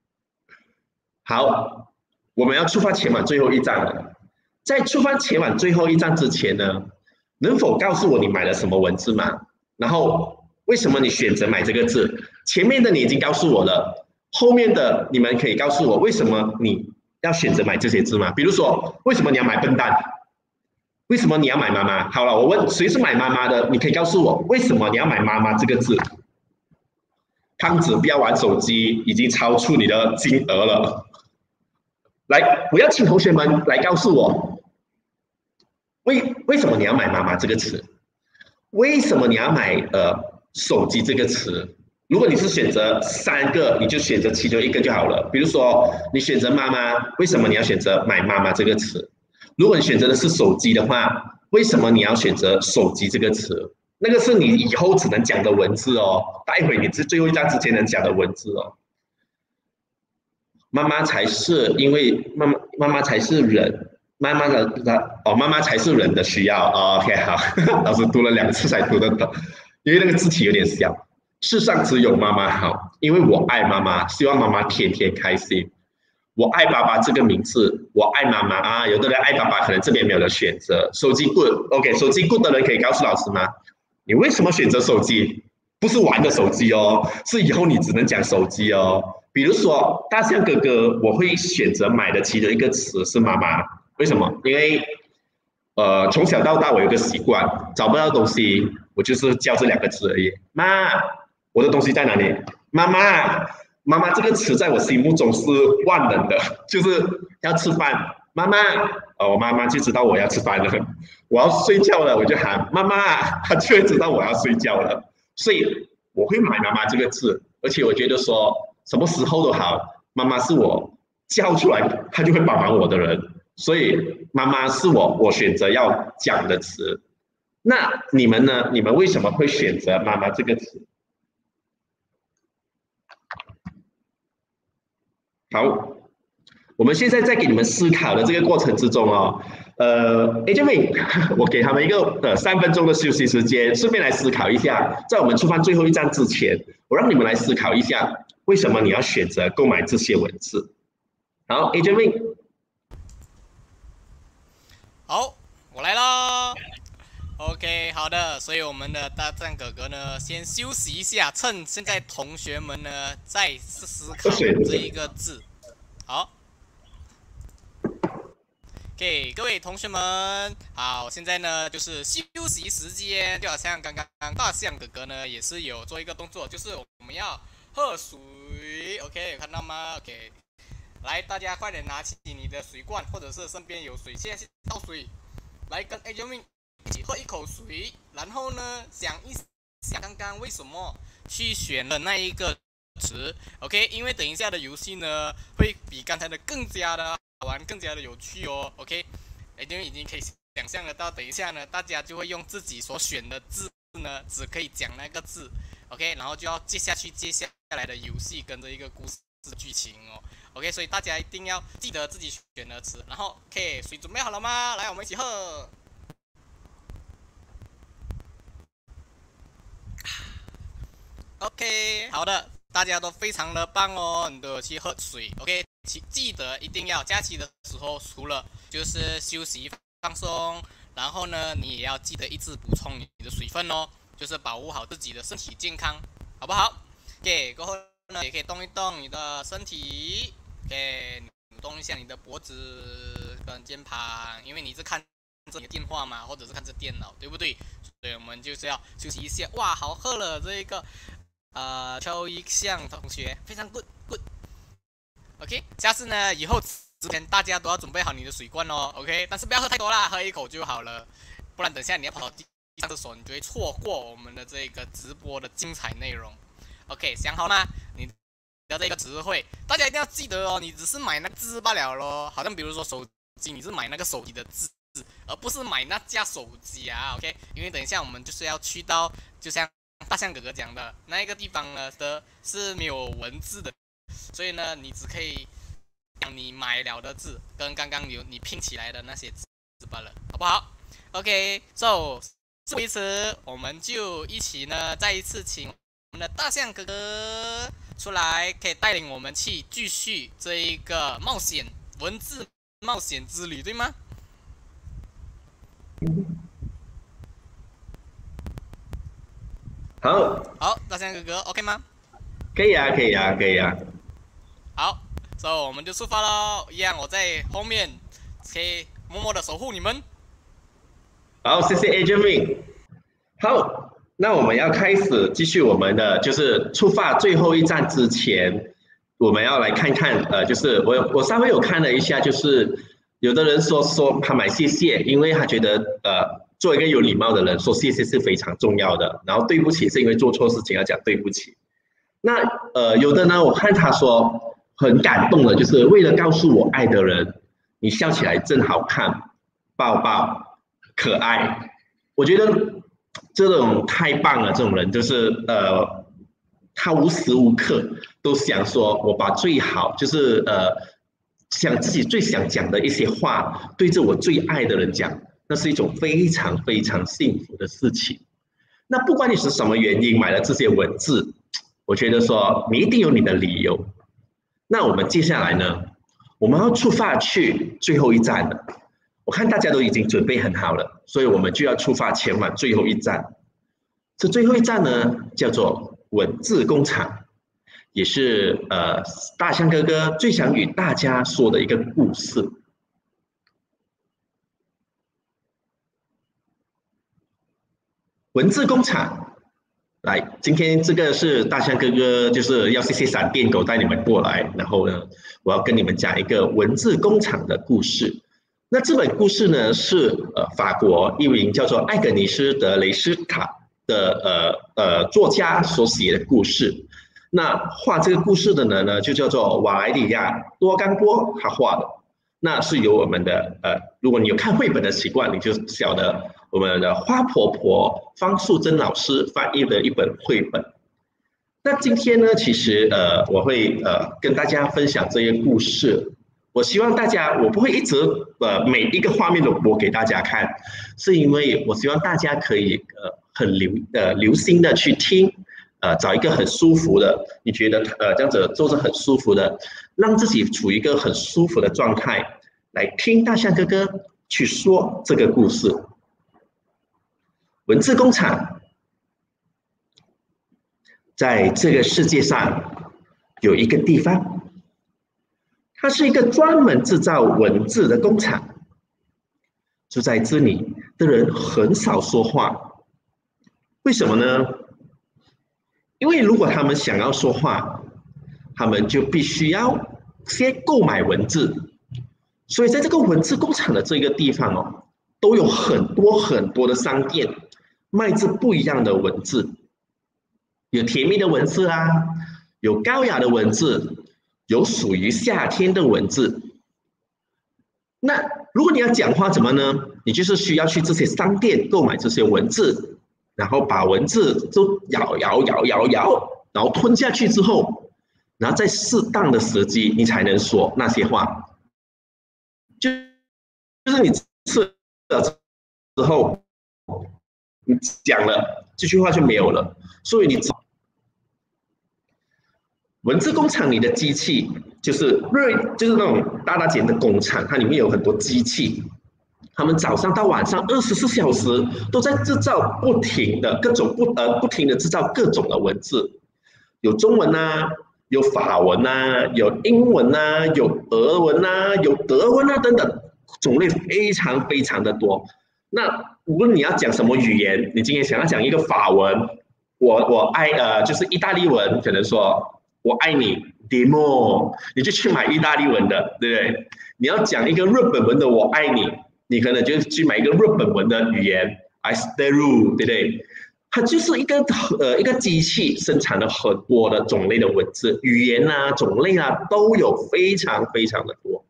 好，我们要出发前往最后一站了。在出发前往最后一站之前呢，能否告诉我你买了什么文字吗？然后为什么你选择买这个字？前面的你已经告诉我了，后面的你们可以告诉我为什么你要选择买这些字吗？比如说，为什么你要买笨蛋？为什么你要买妈妈？好了，我问谁是买妈妈的？你可以告诉我为什么你要买妈妈这个字？胖子不要玩手机，已经超出你的金额了。来，我要请同学们来告诉我，为为什么你要买妈妈这个词？为什么你要买呃手机这个词？如果你是选择三个，你就选择其中一个就好了。比如说，你选择妈妈，为什么你要选择买妈妈这个词？如果你选择的是手机的话，为什么你要选择手机这个词？那个是你以后只能讲的文字哦，待会你是最后一站之前能讲的文字哦。妈妈才是，因为妈妈妈妈才是人，妈妈的哦，妈妈才是人的需要。哦、OK， 好，老师读了两次才读得懂，因为那个字体有点小。世上只有妈妈好，因为我爱妈妈，希望妈妈天天开心。我爱爸爸这个名字，我爱妈妈啊。有的人爱爸爸，可能这边没有的选择。手机 good，OK， 手机 good 的人可以告诉老师吗？你为什么选择手机？不是玩的手机哦，是以后你只能讲手机哦。比如说大象哥哥，我会选择买的其中一个词是妈妈，为什么？因为呃从小到大我有个习惯，找不到东西我就是叫这两个字而已。妈，我的东西在哪里？妈妈。妈妈这个词在我心目中是万能的，就是要吃饭，妈妈，哦，我妈妈就知道我要吃饭了。我要睡觉了，我就喊妈妈，她就会知道我要睡觉了。所以我会买妈妈这个字，而且我觉得说什么时候都好，妈妈是我叫出来，她就会帮忙我的人，所以妈妈是我我选择要讲的词。那你们呢？你们为什么会选择妈妈这个词？好，我们现在在给你们思考的这个过程之中哦，呃 a j m y 我给他们一个呃三分钟的休息时间，顺便来思考一下，在我们出发最后一站之前，我让你们来思考一下，为什么你要选择购买这些文字？好 a j m y 好，我来啦。OK， 好的，所以我们的大战哥哥呢，先休息一下，趁现在同学们呢在思考这一个字。好 ，OK， 各位同学们，好，现在呢就是休息时间，就好像刚刚大象哥哥呢也是有做一个动作，就是我们要喝水 ，OK， 有看到吗 ？OK， 来，大家快点拿起你的水罐，或者是身边有水，现在去倒水，来跟 A 救命。一起喝一口水，然后呢，想一想刚刚为什么去选了那一个词 ，OK？ 因为等一下的游戏呢，会比刚才的更加的好玩，更加的有趣哦 ，OK？ 因为已经可以想象得到，等一下呢，大家就会用自己所选的字呢，只可以讲那个字 ，OK？ 然后就要接下去接下来的游戏跟着一个故事剧情哦 ，OK？ 所以大家一定要记得自己选的词，然后 OK， 水准备好了吗？来，我们一起喝。OK， 好的，大家都非常的棒哦，你都有去喝水 ，OK， 记得一定要假期的时候，除了就是休息放松，然后呢，你也要记得一直补充你的水分哦，就是保护好自己的身体健康，好不好 ？OK， 过后呢，也可以动一动你的身体 ，OK， 动一下你的脖子跟肩膀，因为你是看着你的电话嘛，或者是看着电脑，对不对？所以我们就是要休息一下。哇，好喝了这一个。呃，邱一向同学非常 good good， OK， 下次呢以后之前大家都要准备好你的水罐哦 ，OK， 但是不要喝太多啦，喝一口就好了，不然等下你要跑到地上厕所，你就会错过我们的这个直播的精彩内容。OK， 想好吗？你的这个词汇，大家一定要记得哦，你只是买那个字罢了咯。好像比如说手机，你是买那个手机的字，而不是买那架手机啊。OK， 因为等一下我们就是要去到，就像大象哥哥讲的那一个地方呢的是没有文字的，所以呢，你只可以讲你买了的字跟刚刚有你拼起来的那些字罢了，好不好 ？OK，so、okay, 事不宜迟，我们就一起呢再一次请我们的大象哥哥出来，可以带领我们去继续这一个冒险文字冒险之旅，对吗？ 好， 好，大象哥哥 ，OK 吗？ 可以啊，可以啊，可以啊。 好，所以我们就出发喽。一样，我在后面可以默默的守护你们。 好，谢谢 Agent Wing。好，那我们要开始继续我们的，就是出发最后一站之前，我们要来看看，呃，就是我我稍微有看了一下，就是有的人说说他买谢谢，因为他觉得呃，做一个有礼貌的人，说谢谢是非常重要的。然后对不起是因为做错事情要讲对不起。那呃，有的呢，我看他说很感动的，就是为了告诉我爱的人，你笑起来真好看，抱抱，可爱。我觉得这种太棒了，这种人就是呃，他无时无刻都想说，我把最好就是呃，想自己最想讲的一些话，对着我最爱的人讲，那是一种非常非常幸福的事情。那不管你是什么原因买了这些文字，我觉得说你一定有你的理由。那我们接下来呢，我们要出发去最后一站了。我看大家都已经准备很好了，所以我们就要出发前往最后一站。这最后一站呢，叫做文字工厂，也是呃大象哥哥最想与大家说的一个故事。文字工厂。来，今天这个是大象哥哥，就是要谢谢闪电狗带你们过来，然后呢，我要跟你们讲一个文字工厂的故事。那这本故事呢，是呃法国一名叫做艾格尼斯·德雷斯塔的呃呃作家所写的故事。那画这个故事的人呢，就叫做瓦莱里亚·多冈波，他画的。那是由我们的呃，如果你有看绘本的习惯，你就晓得我们的花婆婆方素珍老师翻译的一本绘本。那今天呢，其实呃，我会呃跟大家分享这些故事。我希望大家，我不会一直呃每一个画面都播给大家看，是因为我希望大家可以呃很留呃留心的去听。呃，找一个很舒服的，你觉得呃这样子坐着很舒服的，让自己处于一个很舒服的状态，来听大象哥哥去说这个故事。文字工厂，在这个世界上有一个地方，它是一个专门制造文字的工厂。住在这里的人很少说话，为什么呢？因为如果他们想要说话，他们就必须要先购买文字，所以在这个文字工厂的这个地方哦，都有很多很多的商店卖着不一样的文字，有甜蜜的文字啊，有高雅的文字，有属于夏天的文字。那如果你要讲话怎么呢？你就是需要去这些商店购买这些文字。然后把文字都咬咬咬咬咬，然后吞下去之后，然后在适当的时机，你才能说那些话。就就是你吃了之后，你讲了这句话就没有了。所以你文字工厂里的机器，就是瑞，就是那种大大间的工厂，它里面有很多机器。他们早上到晚上二十四小时都在制造不停的各种不呃不停的制造各种的文字，有中文啊，有法文啊，有英文啊，有俄文啊，有德文啊等等，种类非常非常的多。那无论你要讲什么语言，你今天想要讲一个法文，我我爱呃就是意大利文，可能说我爱你 ，demo， 你就去买意大利文的，对不对？你要讲一个日本文的我爱你。你可能就去买一个日本文的语言， I steru， 对不对？它就是一个呃一个机器生产了很多的种类的文字，语言啊、种类啊都有非常非常的多。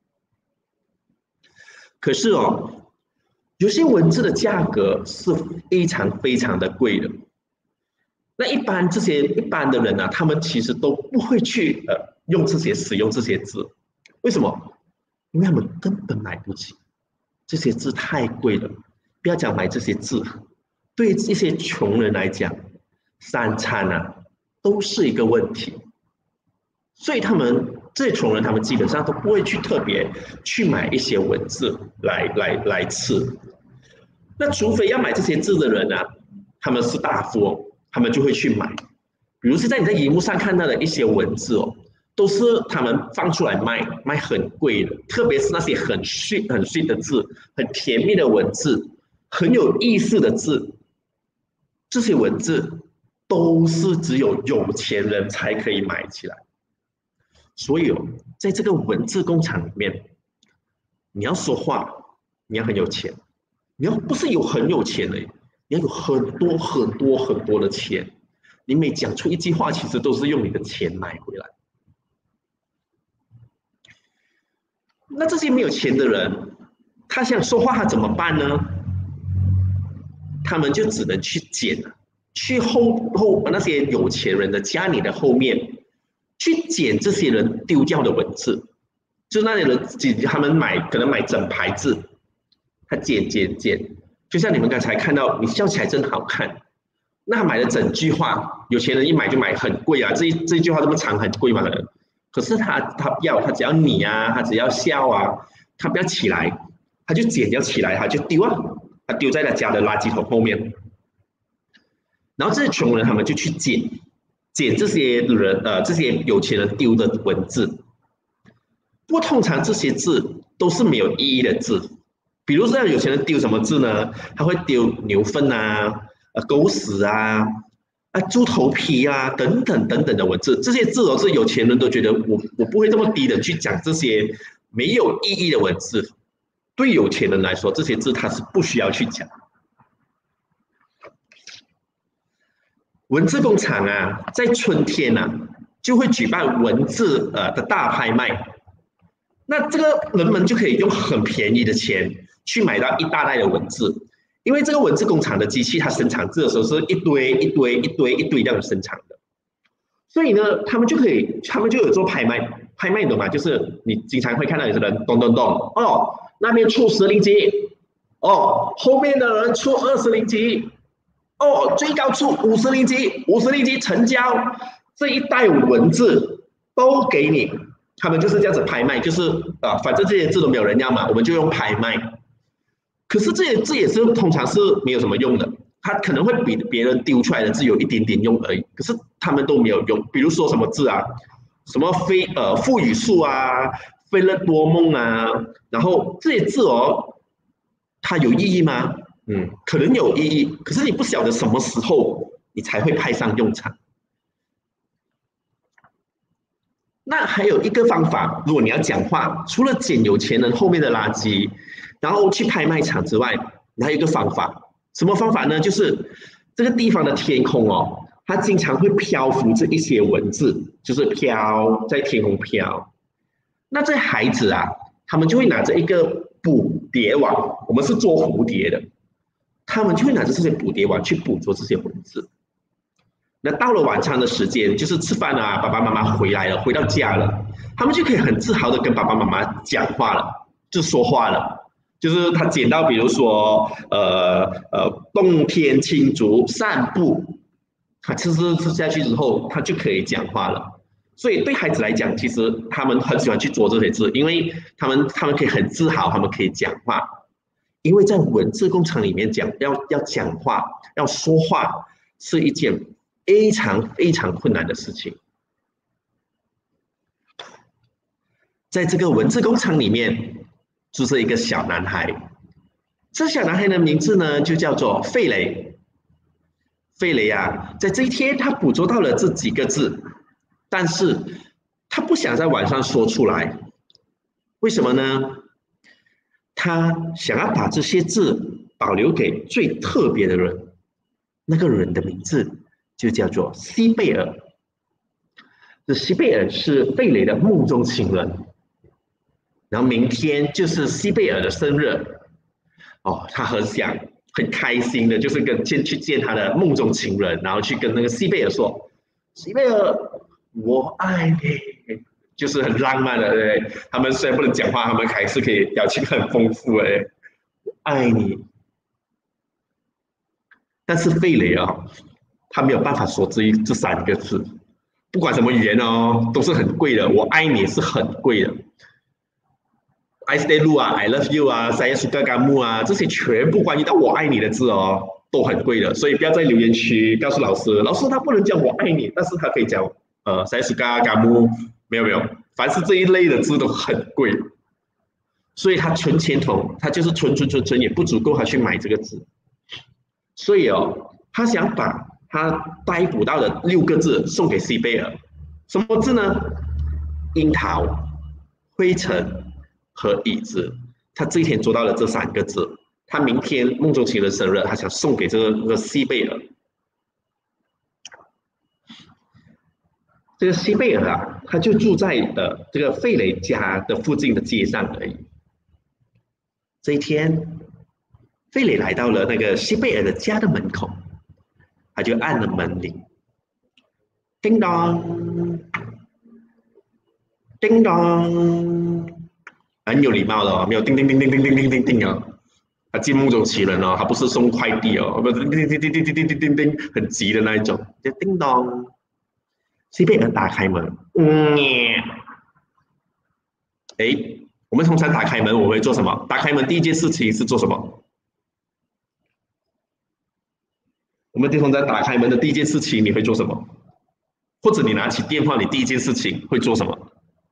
可是哦，有些文字的价格是非常非常的贵的。那一般这些一般的人啊，他们其实都不会去呃用这些使用这些字，为什么？因为他们根本买不起，这些字太贵了。不要讲买这些字，对这些穷人来讲，三餐啊都是一个问题。所以他们这些穷人，他们基本上都不会去特别去买一些文字来来来吃。那除非要买这些字的人啊，他们是大富翁。他们就会去买，比如现在你在荧幕上看到的一些文字哦，都是他们放出来卖，卖很贵的，特别是那些很sweet、很sweet的字，很甜蜜的文字，很有意思的字，这些文字都是只有有钱人才可以买起来。所以哦，在这个文字工厂里面，你要说话，你要很有钱，你要不是有很有钱的。你要有很多很多很多的钱，你每讲出一句话，其实都是用你的钱买回来。那这些没有钱的人，他想说话，他怎么办呢？他们就只能去捡，去后后那些有钱人的家里的后面，去捡这些人丢掉的文字，就那些人他们买可能买整排字，他捡捡捡。就像你们刚才看到，你笑起来真好看。那买了整句话，有钱人一买就买很贵啊，这一这一句话这么长很贵嘛？可是他他不要，他只要你啊，他只要笑啊，他不要起来，他就剪掉起来，他就丢啊，他丢在他家的垃圾桶后面。然后这些穷人他们就去捡，捡这些人呃这些有钱人丢的文字。不过通常这些字都是没有意义的字。比如说有钱人丢什么字呢？他会丢牛粪啊、呃狗屎啊、啊猪头皮啊等等等等的文字。这些字哦，是有钱人都觉得我我不会这么低的去讲这些没有意义的文字。对有钱人来说，这些字他是不需要去讲。文字工厂啊，在春天啊就会举办文字呃的大拍卖。那这个人们就可以用很便宜的钱去买到一大袋的文字，因为这个文字工厂的机器它生产字的时候是一堆一堆一堆一堆这样生产的，所以呢，他们就可以，他们就有做拍卖，拍卖你懂吗？就是你经常会看到有些人咚咚咚，哦，那边出十零级，哦，后面的人出二十零级，哦，最高出五十零级，五十零级成交，这一袋文字都给你。他们就是这样子拍卖，就是啊，反正这些字都没有人要嘛，我们就用拍卖。可是这些字也是通常是没有什么用的，它可能会比别人丢出来的字有一点点用而已。可是他们都没有用，比如说什么字啊，什么非呃赋语数啊，飞乐多梦啊，然后这些字哦，它有意义吗？嗯，可能有意义，可是你不晓得什么时候你才会派上用场。那还有一个方法，如果你要讲话，除了捡有钱人后面的垃圾，然后去拍卖场之外，还有一个方法，什么方法呢？就是这个地方的天空哦，它经常会漂浮着一些文字，就是飘在天空飘。那这孩子啊，他们就会拿着一个捕蝶网，我们是做蝴蝶的，他们就会拿着这些捕蝶网去捕捉这些文字。那到了晚餐的时间，就是吃饭啊，爸爸妈妈回来了，回到家了，他们就可以很自豪的跟爸爸妈妈讲话了，就说话了。就是他捡到，比如说，呃呃，冬天青竹散步，他吃吃吃下去之后，他就可以讲话了。所以对孩子来讲，其实他们很喜欢去做这些字，因为他们他们可以很自豪，他们可以讲话。因为在文字工厂里面讲，要要讲话，要说话，是一件非常非常困难的事情。在这个文字工厂里面，住着一个小男孩。这小男孩的名字呢，就叫做费雷。费雷啊，在这一天他捕捉到了这几个字，但是他不想在晚上说出来。为什么呢？他想要把这些字保留给最特别的人，那个人的名字就叫做西贝尔。这西贝尔是费雷的梦中情人，然后明天就是西贝尔的生日。哦，他很想很开心的，就是跟先去见他的梦中情人，然后去跟那个西贝尔说：“西贝尔，我爱你。”就是很浪漫的，对不对？他们虽然不能讲话，他们还是可以表情很丰富，哎，我爱你。但是费雷啊、哦，他没有办法说这一这三个字，不管什么语言哦，都是很贵的。我爱你是很贵的。I stay lu 啊 ，I love you 啊 ，saya suka kamu 啊，这些全部关于到我爱你的字哦，都很贵的。所以不要在留言区告诉老师，老师他不能讲我爱你，但是他可以讲呃 saya suka kamu， 没有没有，凡是这一类的字都很贵。所以他存钱筒，他就是存存存存也不足够他去买这个字。所以哦，他想把他逮捕到的六个字送给西贝尔，什么字呢？樱桃、灰尘和椅子。他这一天做到了这三个字。他明天梦中情人生日，他想送给这个这个西贝尔。这个西贝尔啊，他就住在呃这个费雷家的附近的街上而已。这一天，费雷来到了那个西贝尔的家的门口，他就按了门铃，叮当，叮当，很有礼貌的哦，没有叮叮叮叮叮叮叮叮叮哦。他进梦中情人哦，他不是送快递哦，不是叮叮叮叮叮叮叮叮叮，很急的那一种，就叮当。西贝尔打开门，嗯，哎。我们通常打开门，我们会做什么？打开门第一件事情是做什么？我们通常打开门的第一件事情，你会做什么？或者你拿起电话，你第一件事情会做什么？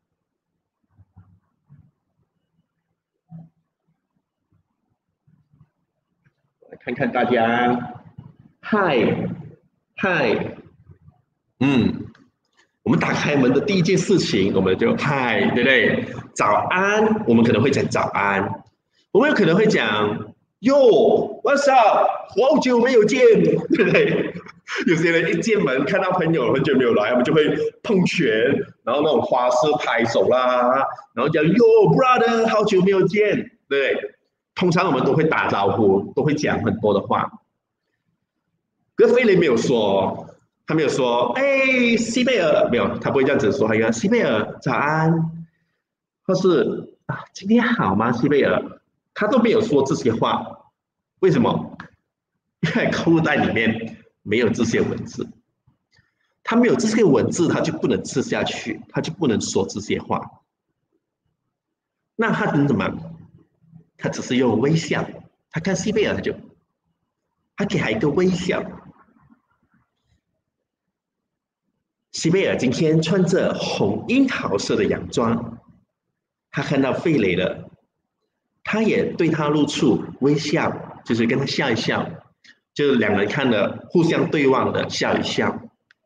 来看看大家，嗨，嗨，嗯。我们打开门的第一件事情，我们就嗨，对不对？早安，我们可能会讲早安，我们有可能会讲哟 ，What's up？ 好久没有见，对不对？有些人一进门看到朋友很久没有来，我们就会碰拳，然后那种花式拍手啦，然后讲哟 ，brother， 好久没有见，对不对？通常我们都会打招呼，都会讲很多的话。可是菲雷没有说。他没有说，哎，西贝尔，没有，他不会这样子说。他说，西贝尔，早安，或是啊，今天好吗，西贝尔？他都没有说这些话，为什么？因为口袋里面没有这些文字，他没有这些文字，他就不能吃下去，他就不能说这些话。那他能怎么？他只是用微笑，他看西贝尔，他就，他给他一个微笑。西贝尔今天穿着红樱桃色的洋装，他看到费雷了，他也对他露出微笑，就是跟他笑一笑，就是两人看了互相对望的笑一笑。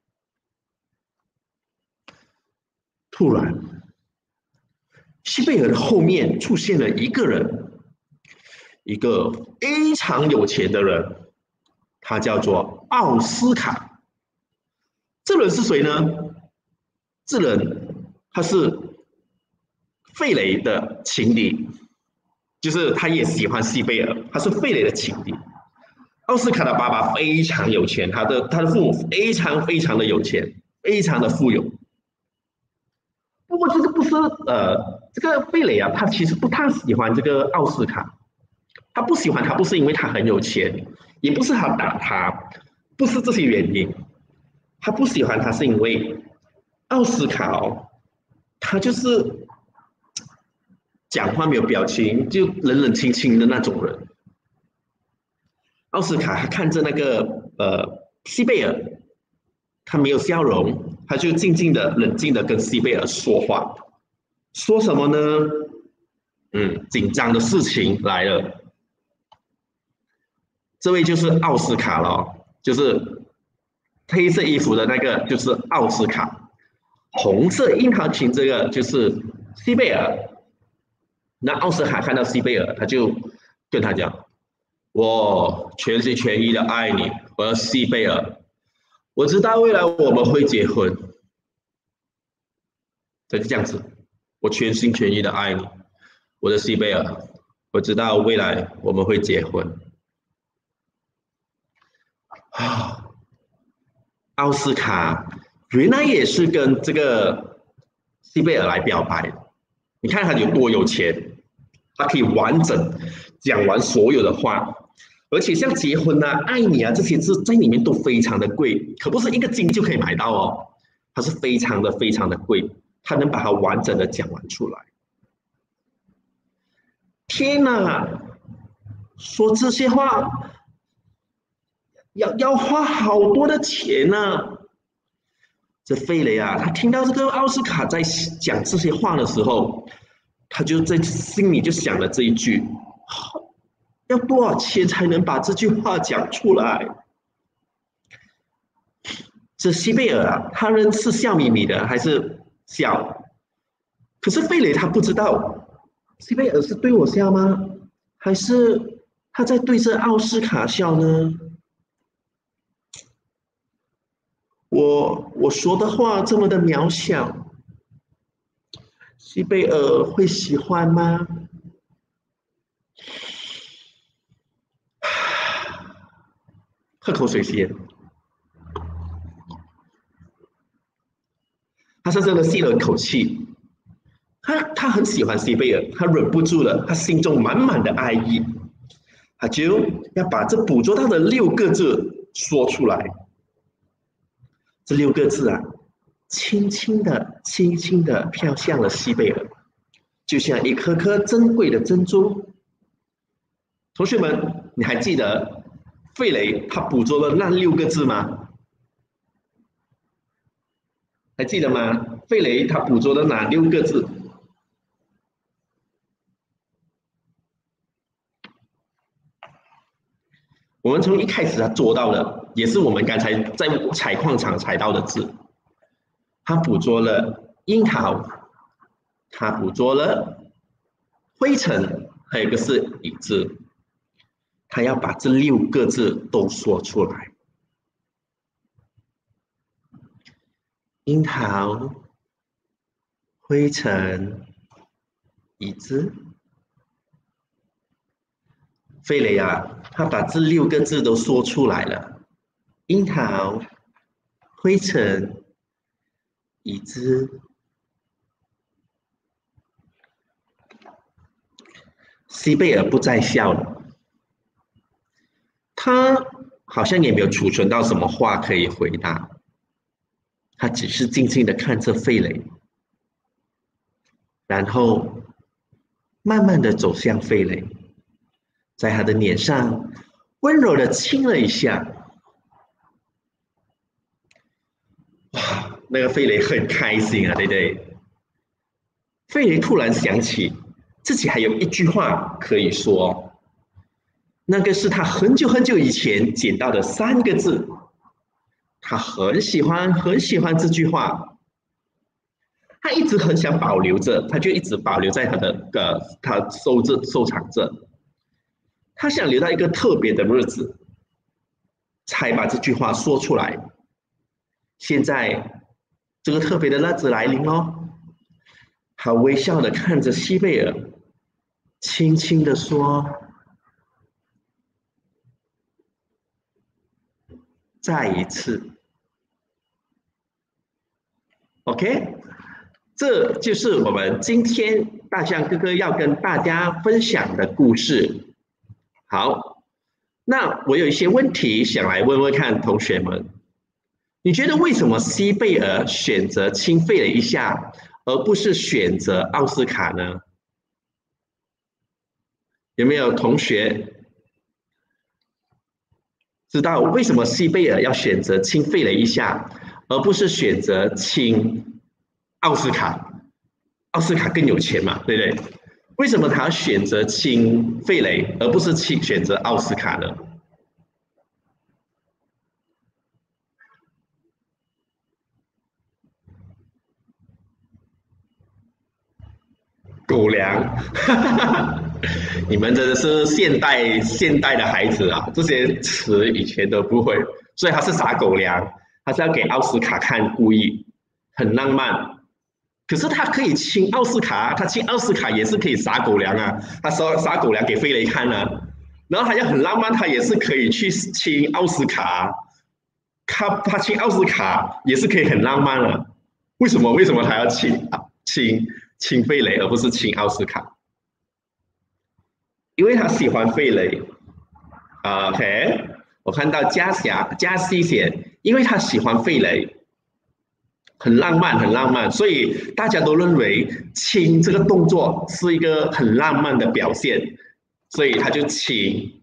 突然，西贝尔的后面出现了一个人，一个非常有钱的人，他叫做奥斯卡。这人是谁呢？这人他是费雷的情敌，就是他也喜欢西贝尔，他是费雷的情敌。奥斯卡的爸爸非常有钱，他的他的父母非常非常的有钱，非常的富有。不过这个不是呃，这个费雷啊，他其实不太喜欢这个奥斯卡，他不喜欢他不是因为他很有钱，也不是他打他，不是这些原因。他不喜欢他是因为奥斯卡哦，他就是讲话没有表情，就冷冷清清的那种人。奥斯卡他看着那个呃西贝尔，他没有笑容，他就静静的、冷静的跟西贝尔说话。说什么呢？嗯，紧张的事情来了。这位就是奥斯卡了，就是黑色衣服的那个就是奥斯卡，红色樱桃裙这个就是西贝尔。那奥斯卡看到西贝尔，他就跟他讲：“ 我全心全意的爱你，我的西贝尔。我知道未来我们会结婚，就是这样子。我全心全意的爱你，我的西贝尔。我知道未来我们会结婚。啊，奥斯卡原来也是跟这个西贝尔来表白的。你看他有多有钱，他可以完整讲完所有的话，而且像结婚啊、爱你啊这些字在里面都非常的贵，可不是一个金就可以买到哦，它是非常的非常的贵，他能把它完整的讲完出来。天哪，说这些话要要花好多的钱呢、啊。这费雷啊，他听到这个奥斯卡在讲这些话的时候，他就在心里就想了这一句：要多少钱才能把这句话讲出来？这西贝尔啊，他人是笑眯眯的，还是笑？可是费雷他不知道，西贝尔是对我笑吗？还是他在对着奥斯卡笑呢？我我说的话这么的渺小，西贝尔会喜欢吗？喝口水先。他深深的吸了一口气，他他很喜欢西贝尔，他忍不住了，他心中满满的爱意，他就要把这捕捉到的六个字说出来。这六个字啊，轻轻的、轻轻的飘向了西贝尔，就像一颗颗珍贵的珍珠。同学们，你还记得费雷他捕捉了那六个字吗？还记得吗？费雷他捕捉了哪六个字？我们从一开始他捉到了，也是我们刚才在采矿场采到的字。他捕捉了樱桃，他捕捉了灰尘，还有一个是椅子。他要把这六个字都说出来。樱桃、灰尘、椅子。费雷啊，他把这六个字都说出来了：樱桃、灰尘、椅子。西贝尔不再笑了，他好像也没有储存到什么话可以回答，他只是静静的看着费雷，然后慢慢的走向费雷，在他的脸上温柔的亲了一下。哇，那个费雷很开心啊，对不对？费雷突然想起自己还有一句话可以说，那个是他很久很久以前捡到的三个字，他很喜欢很喜欢这句话，他一直很想保留着，他就一直保留在他的呃，他收着收藏着，他想留到一个特别的日子，才把这句话说出来。现在这个特别的日子来临咯，他微笑的看着西贝尔，轻轻的说：再一次。OK， 这就是我们今天大象哥哥要跟大家分享的故事。好，那我有一些问题想来问问看同学们，你觉得为什么西贝尔选择亲费了一下，而不是选择奥斯卡呢？有没有同学知道为什么西贝尔要选择亲费了一下，而不是选择亲奥斯卡？奥斯卡更有钱嘛，对不对？为什么他选择亲费雷，而不是亲选择奥斯卡呢？狗粮， 你们真的是现代现代的孩子啊，这些词以前都不会，所以他是撒狗粮，他是要给奥斯卡看，故意很浪漫。可是他可以亲奥斯卡，他亲奥斯卡也是可以撒狗粮啊，他撒撒狗粮给费雷看啊，然后他要很浪漫，他也是可以去亲奥斯卡，他他亲奥斯卡也是可以很浪漫啊。为什么？为什么他要亲亲亲费雷而不是亲奥斯卡？因为他喜欢费雷。OK， 我看到嘉霞嘉西写，因为他喜欢费雷。很浪漫，很浪漫，所以大家都认为亲这个动作是一个很浪漫的表现，所以他就亲。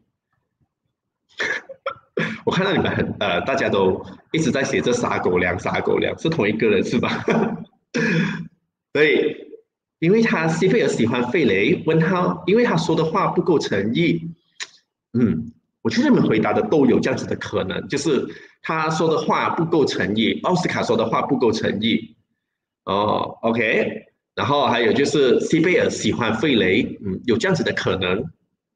我看到你们很呃，大家都一直在写着撒狗粮，撒狗粮，是同一个人是吧？所以，因为他西菲尔喜欢费雷，问号，因为他说的话不够诚意。嗯，我觉得你们回答的都有这样子的可能，就是他说的话不够诚意，奥斯卡说的话不够诚意。哦 ，OK， 然后还有就是西贝尔喜欢费雷，嗯，有这样子的可能。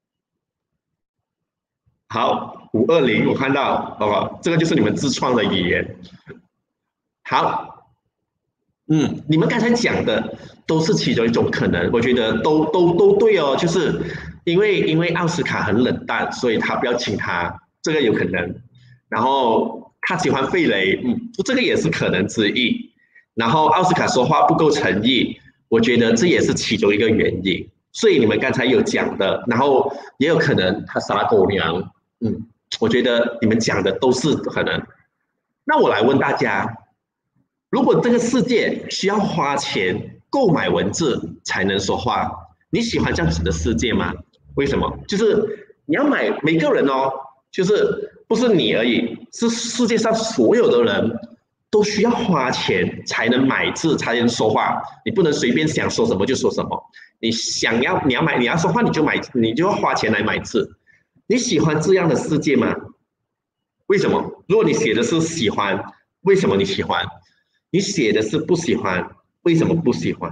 好，五二零，我看到，哦，这个就是你们自创的语言。好，嗯，你们刚才讲的都是其中一种可能，我觉得都都都对哦，就是因为因为奥斯卡很冷淡，所以他不要请他，这个有可能。然后他喜欢费雷，嗯，这个也是可能之一。然后奥斯卡说话不够诚意，我觉得这也是其中一个原因。所以你们刚才有讲的，然后也有可能他撒狗粮，嗯，我觉得你们讲的都是可能。那我来问大家，如果这个世界需要花钱购买文字才能说话，你喜欢这样子的世界吗？为什么？就是你要买每个人哦，就是不是你而已，是世界上所有的人都需要花钱才能买字，才能说话。你不能随便想说什么就说什么。你想要你要买你要说话你就买，你就要花钱来买字。你喜欢这样的世界吗？为什么？如果你写的是喜欢，为什么你喜欢？你写的是不喜欢，为什么不喜欢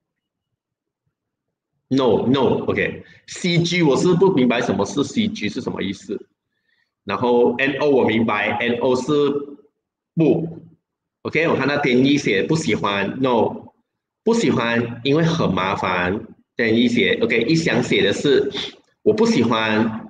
？No No，OK，C G 我是不明白什么是 C G 是什么意思。然后 N O 我明白 ，N O 是不 ，OK， 我看到点一写不喜欢 ，No， 不喜欢，因为很麻烦。点一写 OK， 一想写的是我不喜欢，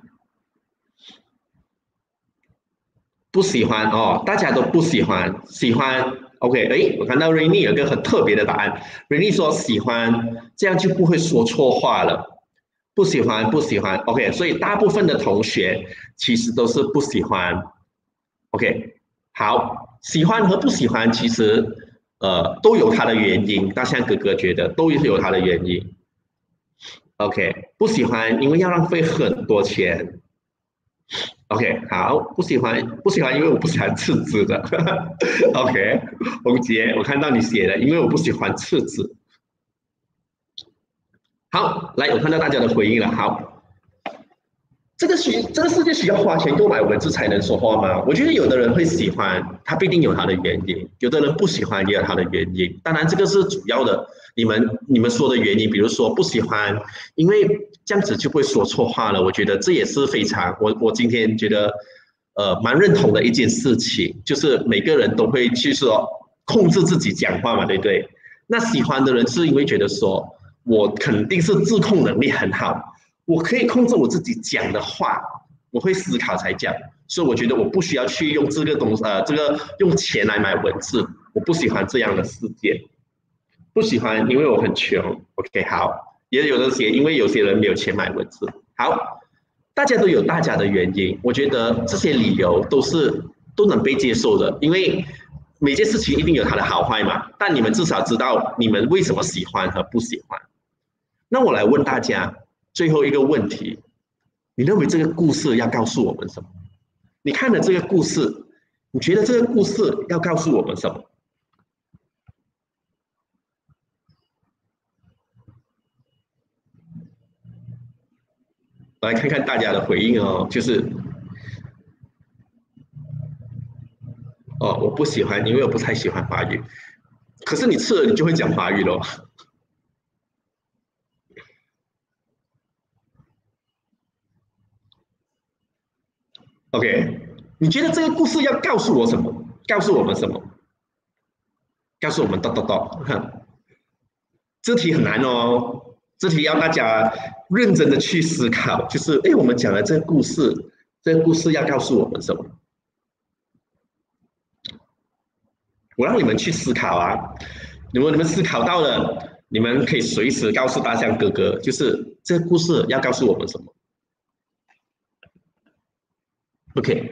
不喜欢哦，大家都不喜欢，喜欢 OK， 哎，我看到 Rainy 有一个很特别的答案 ，Rainy 说喜欢，这样就不会说错话了。不喜欢，不喜欢 ，OK， 所以大部分的同学其实都是不喜欢 ，OK， 好，喜欢和不喜欢其实呃都有它的原因，大象哥哥觉得都是有它的原因 ，OK， 不喜欢因为要浪费很多钱 ，OK， 好，不喜欢不喜欢因为我不喜欢赤子的，OK， 红杰，我看到你写了，因为我不喜欢赤子。好，来，我看到大家的回应了。好，这个需这个世界需要花钱购买文字才能说话吗？我觉得有的人会喜欢，他必定有他的原因；有的人不喜欢，也有他的原因。当然，这个是主要的，你们你们说的原因，比如说不喜欢，因为这样子就不会说错话了。我觉得这也是非常，我我今天觉得呃蛮认同的一件事情，就是每个人都会去说控制自己讲话嘛，对不对？那喜欢的人是因为觉得说。我肯定是自控能力很好，我可以控制我自己讲的话，我会思考才讲，所以我觉得我不需要去用这个东呃这个用钱来买文字，我不喜欢这样的世界，不喜欢因为我很穷。OK， 好，也有的写因为有些人没有钱买文字。好，大家都有大家的原因，我觉得这些理由都是都能被接受的，因为。每件事情一定有它的好坏嘛，但你们至少知道你们为什么喜欢和不喜欢。那我来问大家最后一个问题：你认为这个故事要告诉我们什么？你看了这个故事，你觉得这个故事要告诉我们什么？来看看大家的回应哦，就是哦，我不喜欢，因为我不太喜欢华语。可是你吃了，你就会讲华语咯。 OK， 你觉得这个故事要告诉我什么？告诉我们什么？告诉我们，叨叨叨，这题很难哦。这题要大家认真的去思考，就是，哎，我们讲的这个故事，这个故事要告诉我们什么？我让你们去思考啊，如果你们思考到了，你们可以随时告诉大象哥哥，就是这个故事要告诉我们什么 ？OK，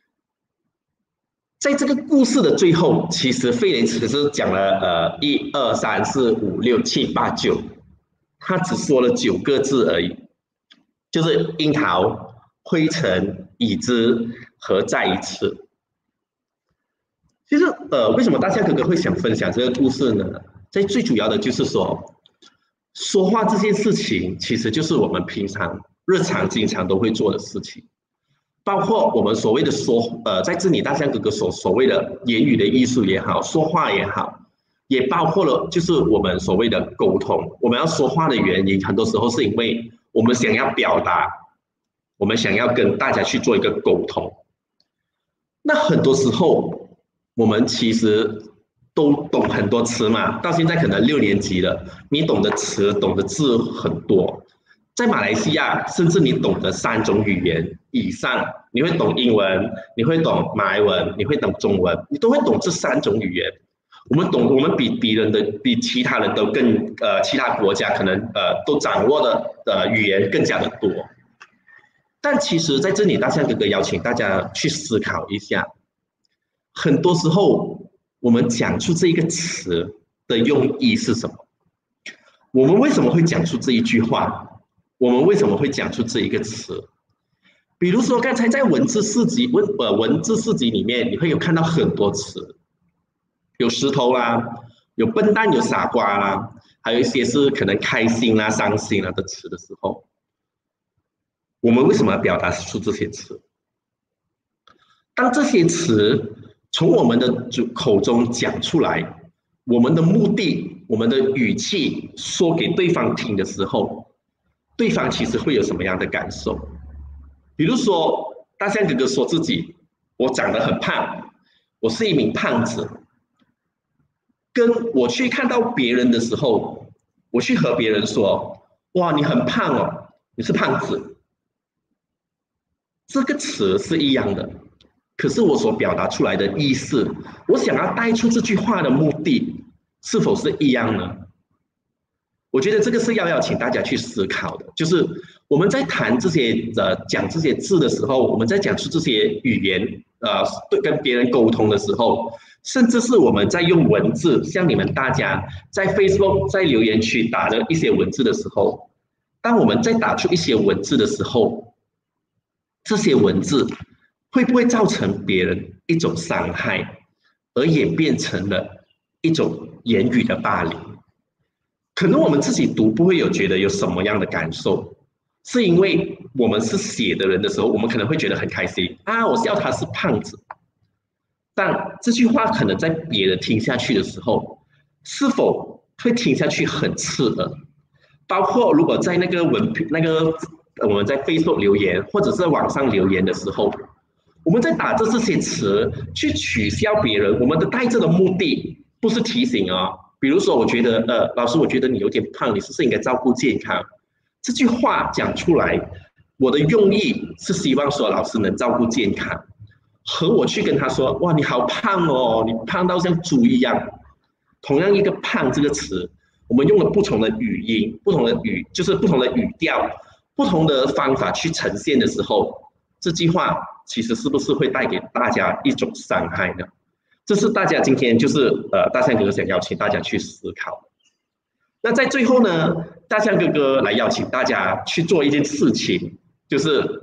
在这个故事的最后，其实费雷只是讲了呃一二三四五六七八九。他只说了九个字而已，就是樱桃、灰尘、已知和再一次。其实，呃，为什么大象哥哥会想分享这个故事呢？在最主要的就是说，说话这件事情，其实就是我们平常日常经常都会做的事情，包括我们所谓的说，呃，在这里大象哥哥所所谓的言语的艺术也好，说话也好。也包括了，就是我们所谓的沟通。我们要说话的原因，很多时候是因为我们想要表达，我们想要跟大家去做一个沟通。那很多时候，我们其实都懂很多词嘛。到现在可能六年级了，你懂的词、懂的字很多。在马来西亚，甚至你懂得三种语言以上，你会懂英文，你会懂马来文，你会懂中文，你都会懂这三种语言。我们懂，我们比别人的比其他人都更呃，其他国家可能呃都掌握的呃语言更加的多。但其实在这里，大象哥哥邀请大家去思考一下，很多时候我们讲出这一个词的用意是什么？我们为什么会讲出这一句话？我们为什么会讲出这一个词？比如说刚才在文字四级文呃文字四级里面，你会有看到很多词。有石头啦，有笨蛋，有傻瓜啦，还有一些是可能开心啦、伤心啦的词的时候，我们为什么要表达出这些词？当这些词从我们的口中讲出来，我们的目的、我们的语气说给对方听的时候，对方其实会有什么样的感受？比如说，大象哥哥说自己我长得很胖，我是一名胖子。跟我去看到别人的时候，我去和别人说：“哇，你很胖哦，你是胖子。”这个词是一样的，可是我所表达出来的意思，我想要带出这句话的目的，是否是一样呢？我觉得这个是要邀请大家去思考的，就是我们在谈这些呃讲这些字的时候，我们在讲出这些语言呃对跟别人沟通的时候。甚至是我们在用文字，像你们大家在 Facebook 在留言区打的一些文字的时候，当我们在打出一些文字的时候，这些文字会不会造成别人一种伤害，而演变成了一种言语的霸凌？可能我们自己读不会有觉得有什么样的感受，是因为我们是写的人的时候，我们可能会觉得很开心啊，我笑他是胖子。但这句话可能在别人听下去的时候，是否会听下去很刺耳？包括如果在那个文那个我们在 Facebook 留言或者是网上留言的时候，我们在打着这些词去取笑别人，我们的带着的目的不是提醒啊、哦。比如说，我觉得呃，老师，我觉得你有点胖，你是不是应该照顾健康？这句话讲出来，我的用意是希望说老师能照顾健康。和我去跟他说，哇，你好胖哦，你胖到像猪一样。同样一个胖这个词，我们用了不同的语音、不同的语，就是不同的语调、不同的方法去呈现的时候，这句话其实是不是会带给大家一种伤害呢？这是大家今天就是呃，大象哥哥想邀请大家去思考。那在最后呢，大象哥哥来邀请大家去做一件事情，就是。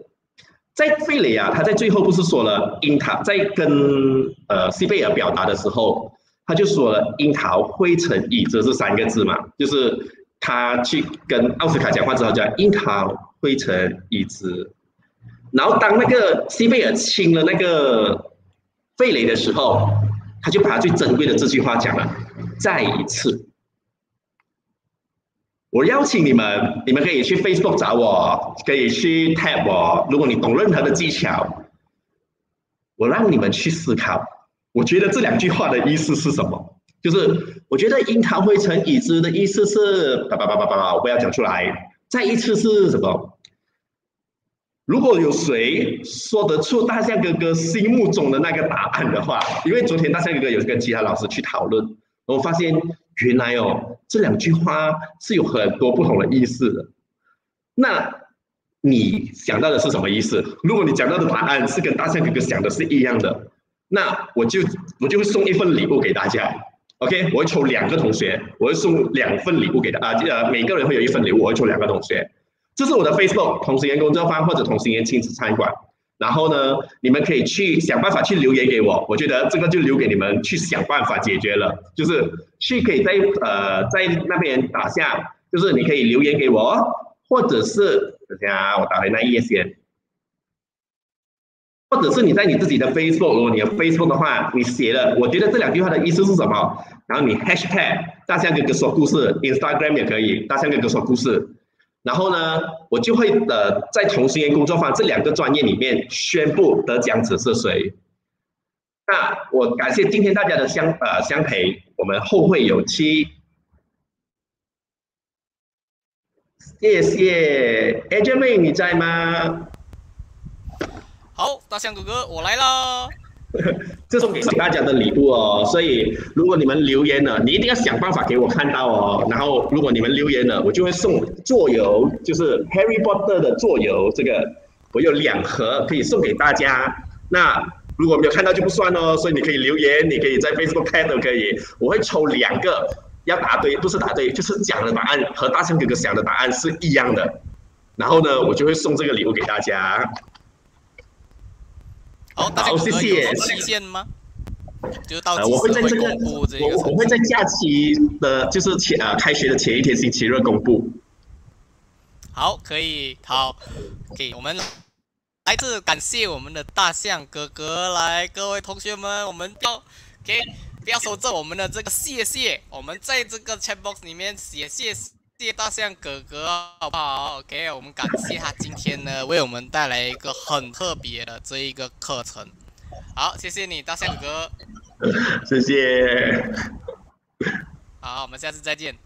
在费雷啊，他在最后不是说了樱桃，在跟呃西贝尔表达的时候，他就说了樱桃、灰尘、椅子这三个字嘛，就是他去跟奥斯卡讲话之后叫樱桃、灰尘、椅子，然后当那个西贝尔亲了那个费雷的时候，他就把他最珍贵的这句话讲了，再一次。我邀请你们，你们可以去 Facebook 找我，可以去 tag 我。如果你懂任何的技巧， 我让你们去思考，我觉得这两句话的意思是什么？就是我觉得樱桃会成椅子的意思是叭叭叭叭叭，我不要讲出来。再一次是什么？如果有谁说得出大象哥哥心目中的那个答案的话，因为昨天大象哥哥有跟其他老师去讨论，我发现原来哦这两句话是有很多不同的意思的。那你想到的是什么意思？如果你讲到的答案是跟大象哥哥想的是一样的，那我就我就会送一份礼物给大家。OK， 我会抽两个同学，我会送两份礼物给他啊，呃，每个人会有一份礼物，我会抽两个同学。这是我的 Facebook 同心圆工作坊或者同心圆亲子餐馆。然后呢，你们可以去想办法去留言给我，我觉得这个就留给你们去想办法解决了，就是去可以在呃在那边打下，就是你可以留言给我，或者是等下我打回那一页先。或者是你在你自己的 Facebook， 如果你有 Facebook 的话，你写了，我觉得这两句话的意思是什么？然后你 hashtag 大象哥哥说故事 ，Instagram 也可以，大象哥哥说故事。然后呢，我就会呃在同心圆工作坊这两个专业里面宣布得奖者是谁。那我感谢今天大家的相呃相陪，我们后会有期。谢谢 A J 妹，你在吗？ 好，大象哥哥，我来啦！ 这送给大家的礼物哦，所以如果你们留言了，你一定要想办法给我看到哦。然后如果你们留言了，我就会送桌游，就是 Harry Potter 的桌游，这个我有两盒可以送给大家。那如果没有看到就不算哦，所以你可以留言，你可以在 Facebook 看都可以。我会抽两个，要答对，不是答对，就是讲的答案和大象哥哥想的答案是一样的。然后呢，我就会送这个礼物给大家。 好，大象哥哥有期限吗？就是到几时会公布这个？ 我我会在假期的，就是前呃开学的前一天，星期二公布。 好，可以，好，可以，我们再次感谢我们的大象哥哥，来，各位同学们，我们要 OK， 不要收着我们的这个谢谢，我们在这个 chat box 里面写谢谢。谢谢大象哥哥，好不好 ？OK， 我们感谢他今天呢为我们带来一个很特别的这一个课程。好，谢谢你，大象哥哥。 谢谢。 好，我们下次再见。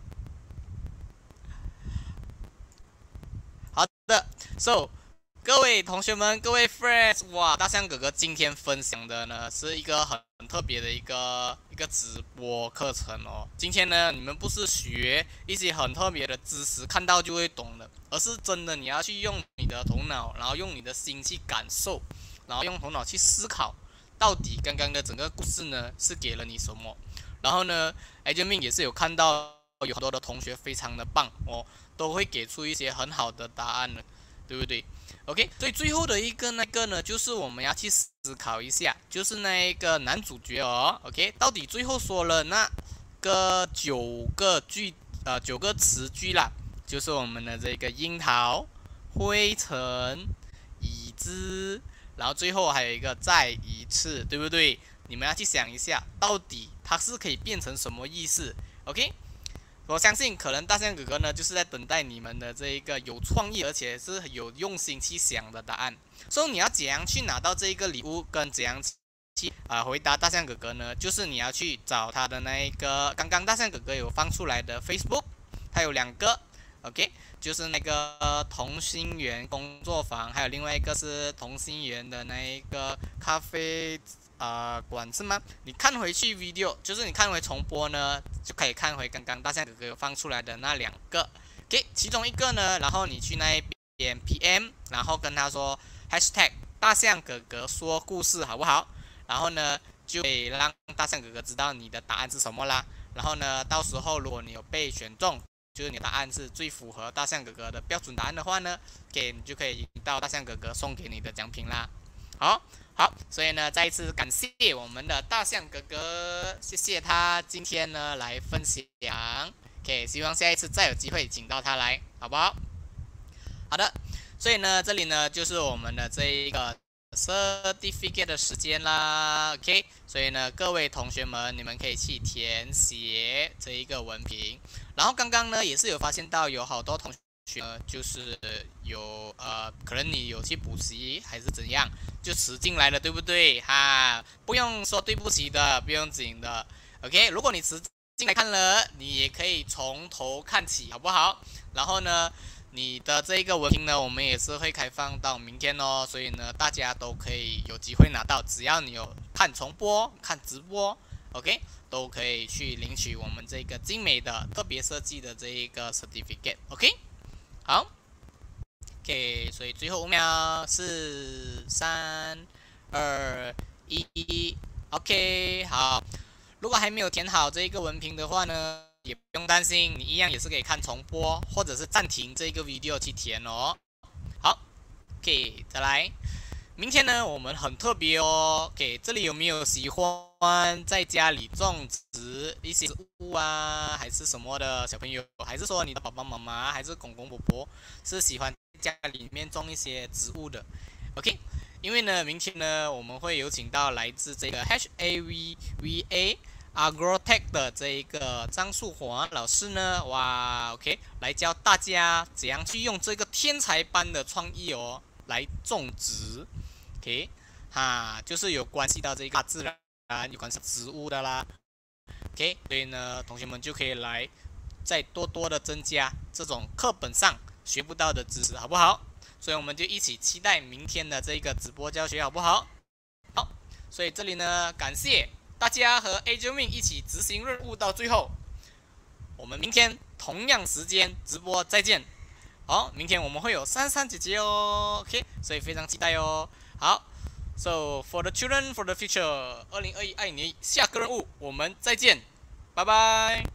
好的 ，So， 各位同学们，各位 friends， 哇，大象哥哥今天分享的呢是一个很很特别的一个一个直播课程哦。今天呢，你们不是学一些很特别的知识，看到就会懂的，而是真的你要去用你的头脑，然后用你的心去感受，然后用头脑去思考，到底刚刚的整个故事呢是给了你什么。然后呢 ，A J 命也是有看到有很多的同学非常的棒哦，都会给出一些很好的答案了，对不对？OK， 所以最后的一个那个呢，就是我们要去思考一下，就是那一个男主角哦 ，OK， 到底最后说了那个九个句呃九个词句啦，就是我们的这个樱桃、灰尘、椅子，然后最后还有一个再一次，对不对？你们要去想一下，到底它是可以变成什么意思 ？OK。我相信，可能大象哥哥呢，就是在等待你们的这一个有创意，而且是有用心去想的答案。所以你要怎样去拿到这一个礼物，跟怎样去啊、呃、回答大象哥哥呢？就是你要去找他的那一个，刚刚大象哥哥有放出来的 Facebook， 它有两个 ，OK， 就是那个同心圆工作坊，还有另外一个是同心圆的那一个咖啡。呃，馆是吗？你看回去 video， 就是你看回重播呢，就可以看回刚刚大象哥哥有放出来的那两个。OK， 其中一个呢，然后你去那一边 P M， 然后跟他说 hashtag 大象哥哥说故事，好不好？然后呢，就可以让大象哥哥知道你的答案是什么啦。然后呢，到时候如果你有被选中，就是你的答案是最符合大象哥哥的标准答案的话呢，给你就可以赢到大象哥哥送给你的奖品啦。好。好，所以呢，再一次感谢我们的大象哥哥，谢谢他今天呢来分享。OK， 希望下一次再有机会请到他来，好不好？好的，所以呢，这里呢就是我们的这一个 certificate 的时间啦。OK， 所以呢，各位同学们，你们可以去填写这一个文凭。然后刚刚呢也是有发现到有好多同学呢，就是有呃，可能你有去补习还是怎样，就迟进来了，对不对？哈，不用说对不起的，不用紧的。OK， 如果你迟进来看了，你也可以从头看起，好不好？然后呢，你的这个文凭呢，我们也是会开放到明天哦，所以呢，大家都可以有机会拿到，只要你有看重播、看直播 ，OK， 都可以去领取我们这个精美的、特别设计的这一个 certificate，OK， 好 ，OK， 所以最后五秒，四、三、二、一 ，OK， 好。如果还没有填好这一个文凭的话呢，也不用担心，你一样也是可以看重播，或者是暂停这个 video 去填哦。好 ，OK， 再来。明天呢，我们很特别哦。OK， 这里有没有喜欢在家里种植一些植物啊，还是什么的小朋友？还是说你的爸爸妈妈，还是公公婆婆是喜欢在家里面种一些植物的 ？OK， 因为呢，明天呢，我们会有请到来自这个 H A V V A。Agrotech 的这一个张树华老师呢，哇 ，OK， 来教大家怎样去用这个天才般的创意哦，来种植 ，OK， 哈，就是有关系到这个大自然、有关系植物的啦 ，OK， 所以呢，同学们就可以来再多多的增加这种课本上学不到的知识，好不好？所以我们就一起期待明天的这个直播教学，好不好？好，所以这里呢，感谢大家和 Eduspec 一起执行任务到最后，我们明天同样时间直播再见。好，明天我们会有珊珊姐姐哦 ，OK， 所以非常期待哦。好 ，So for the children for the future， 二零二一爱你下个任务，我们再见，拜拜。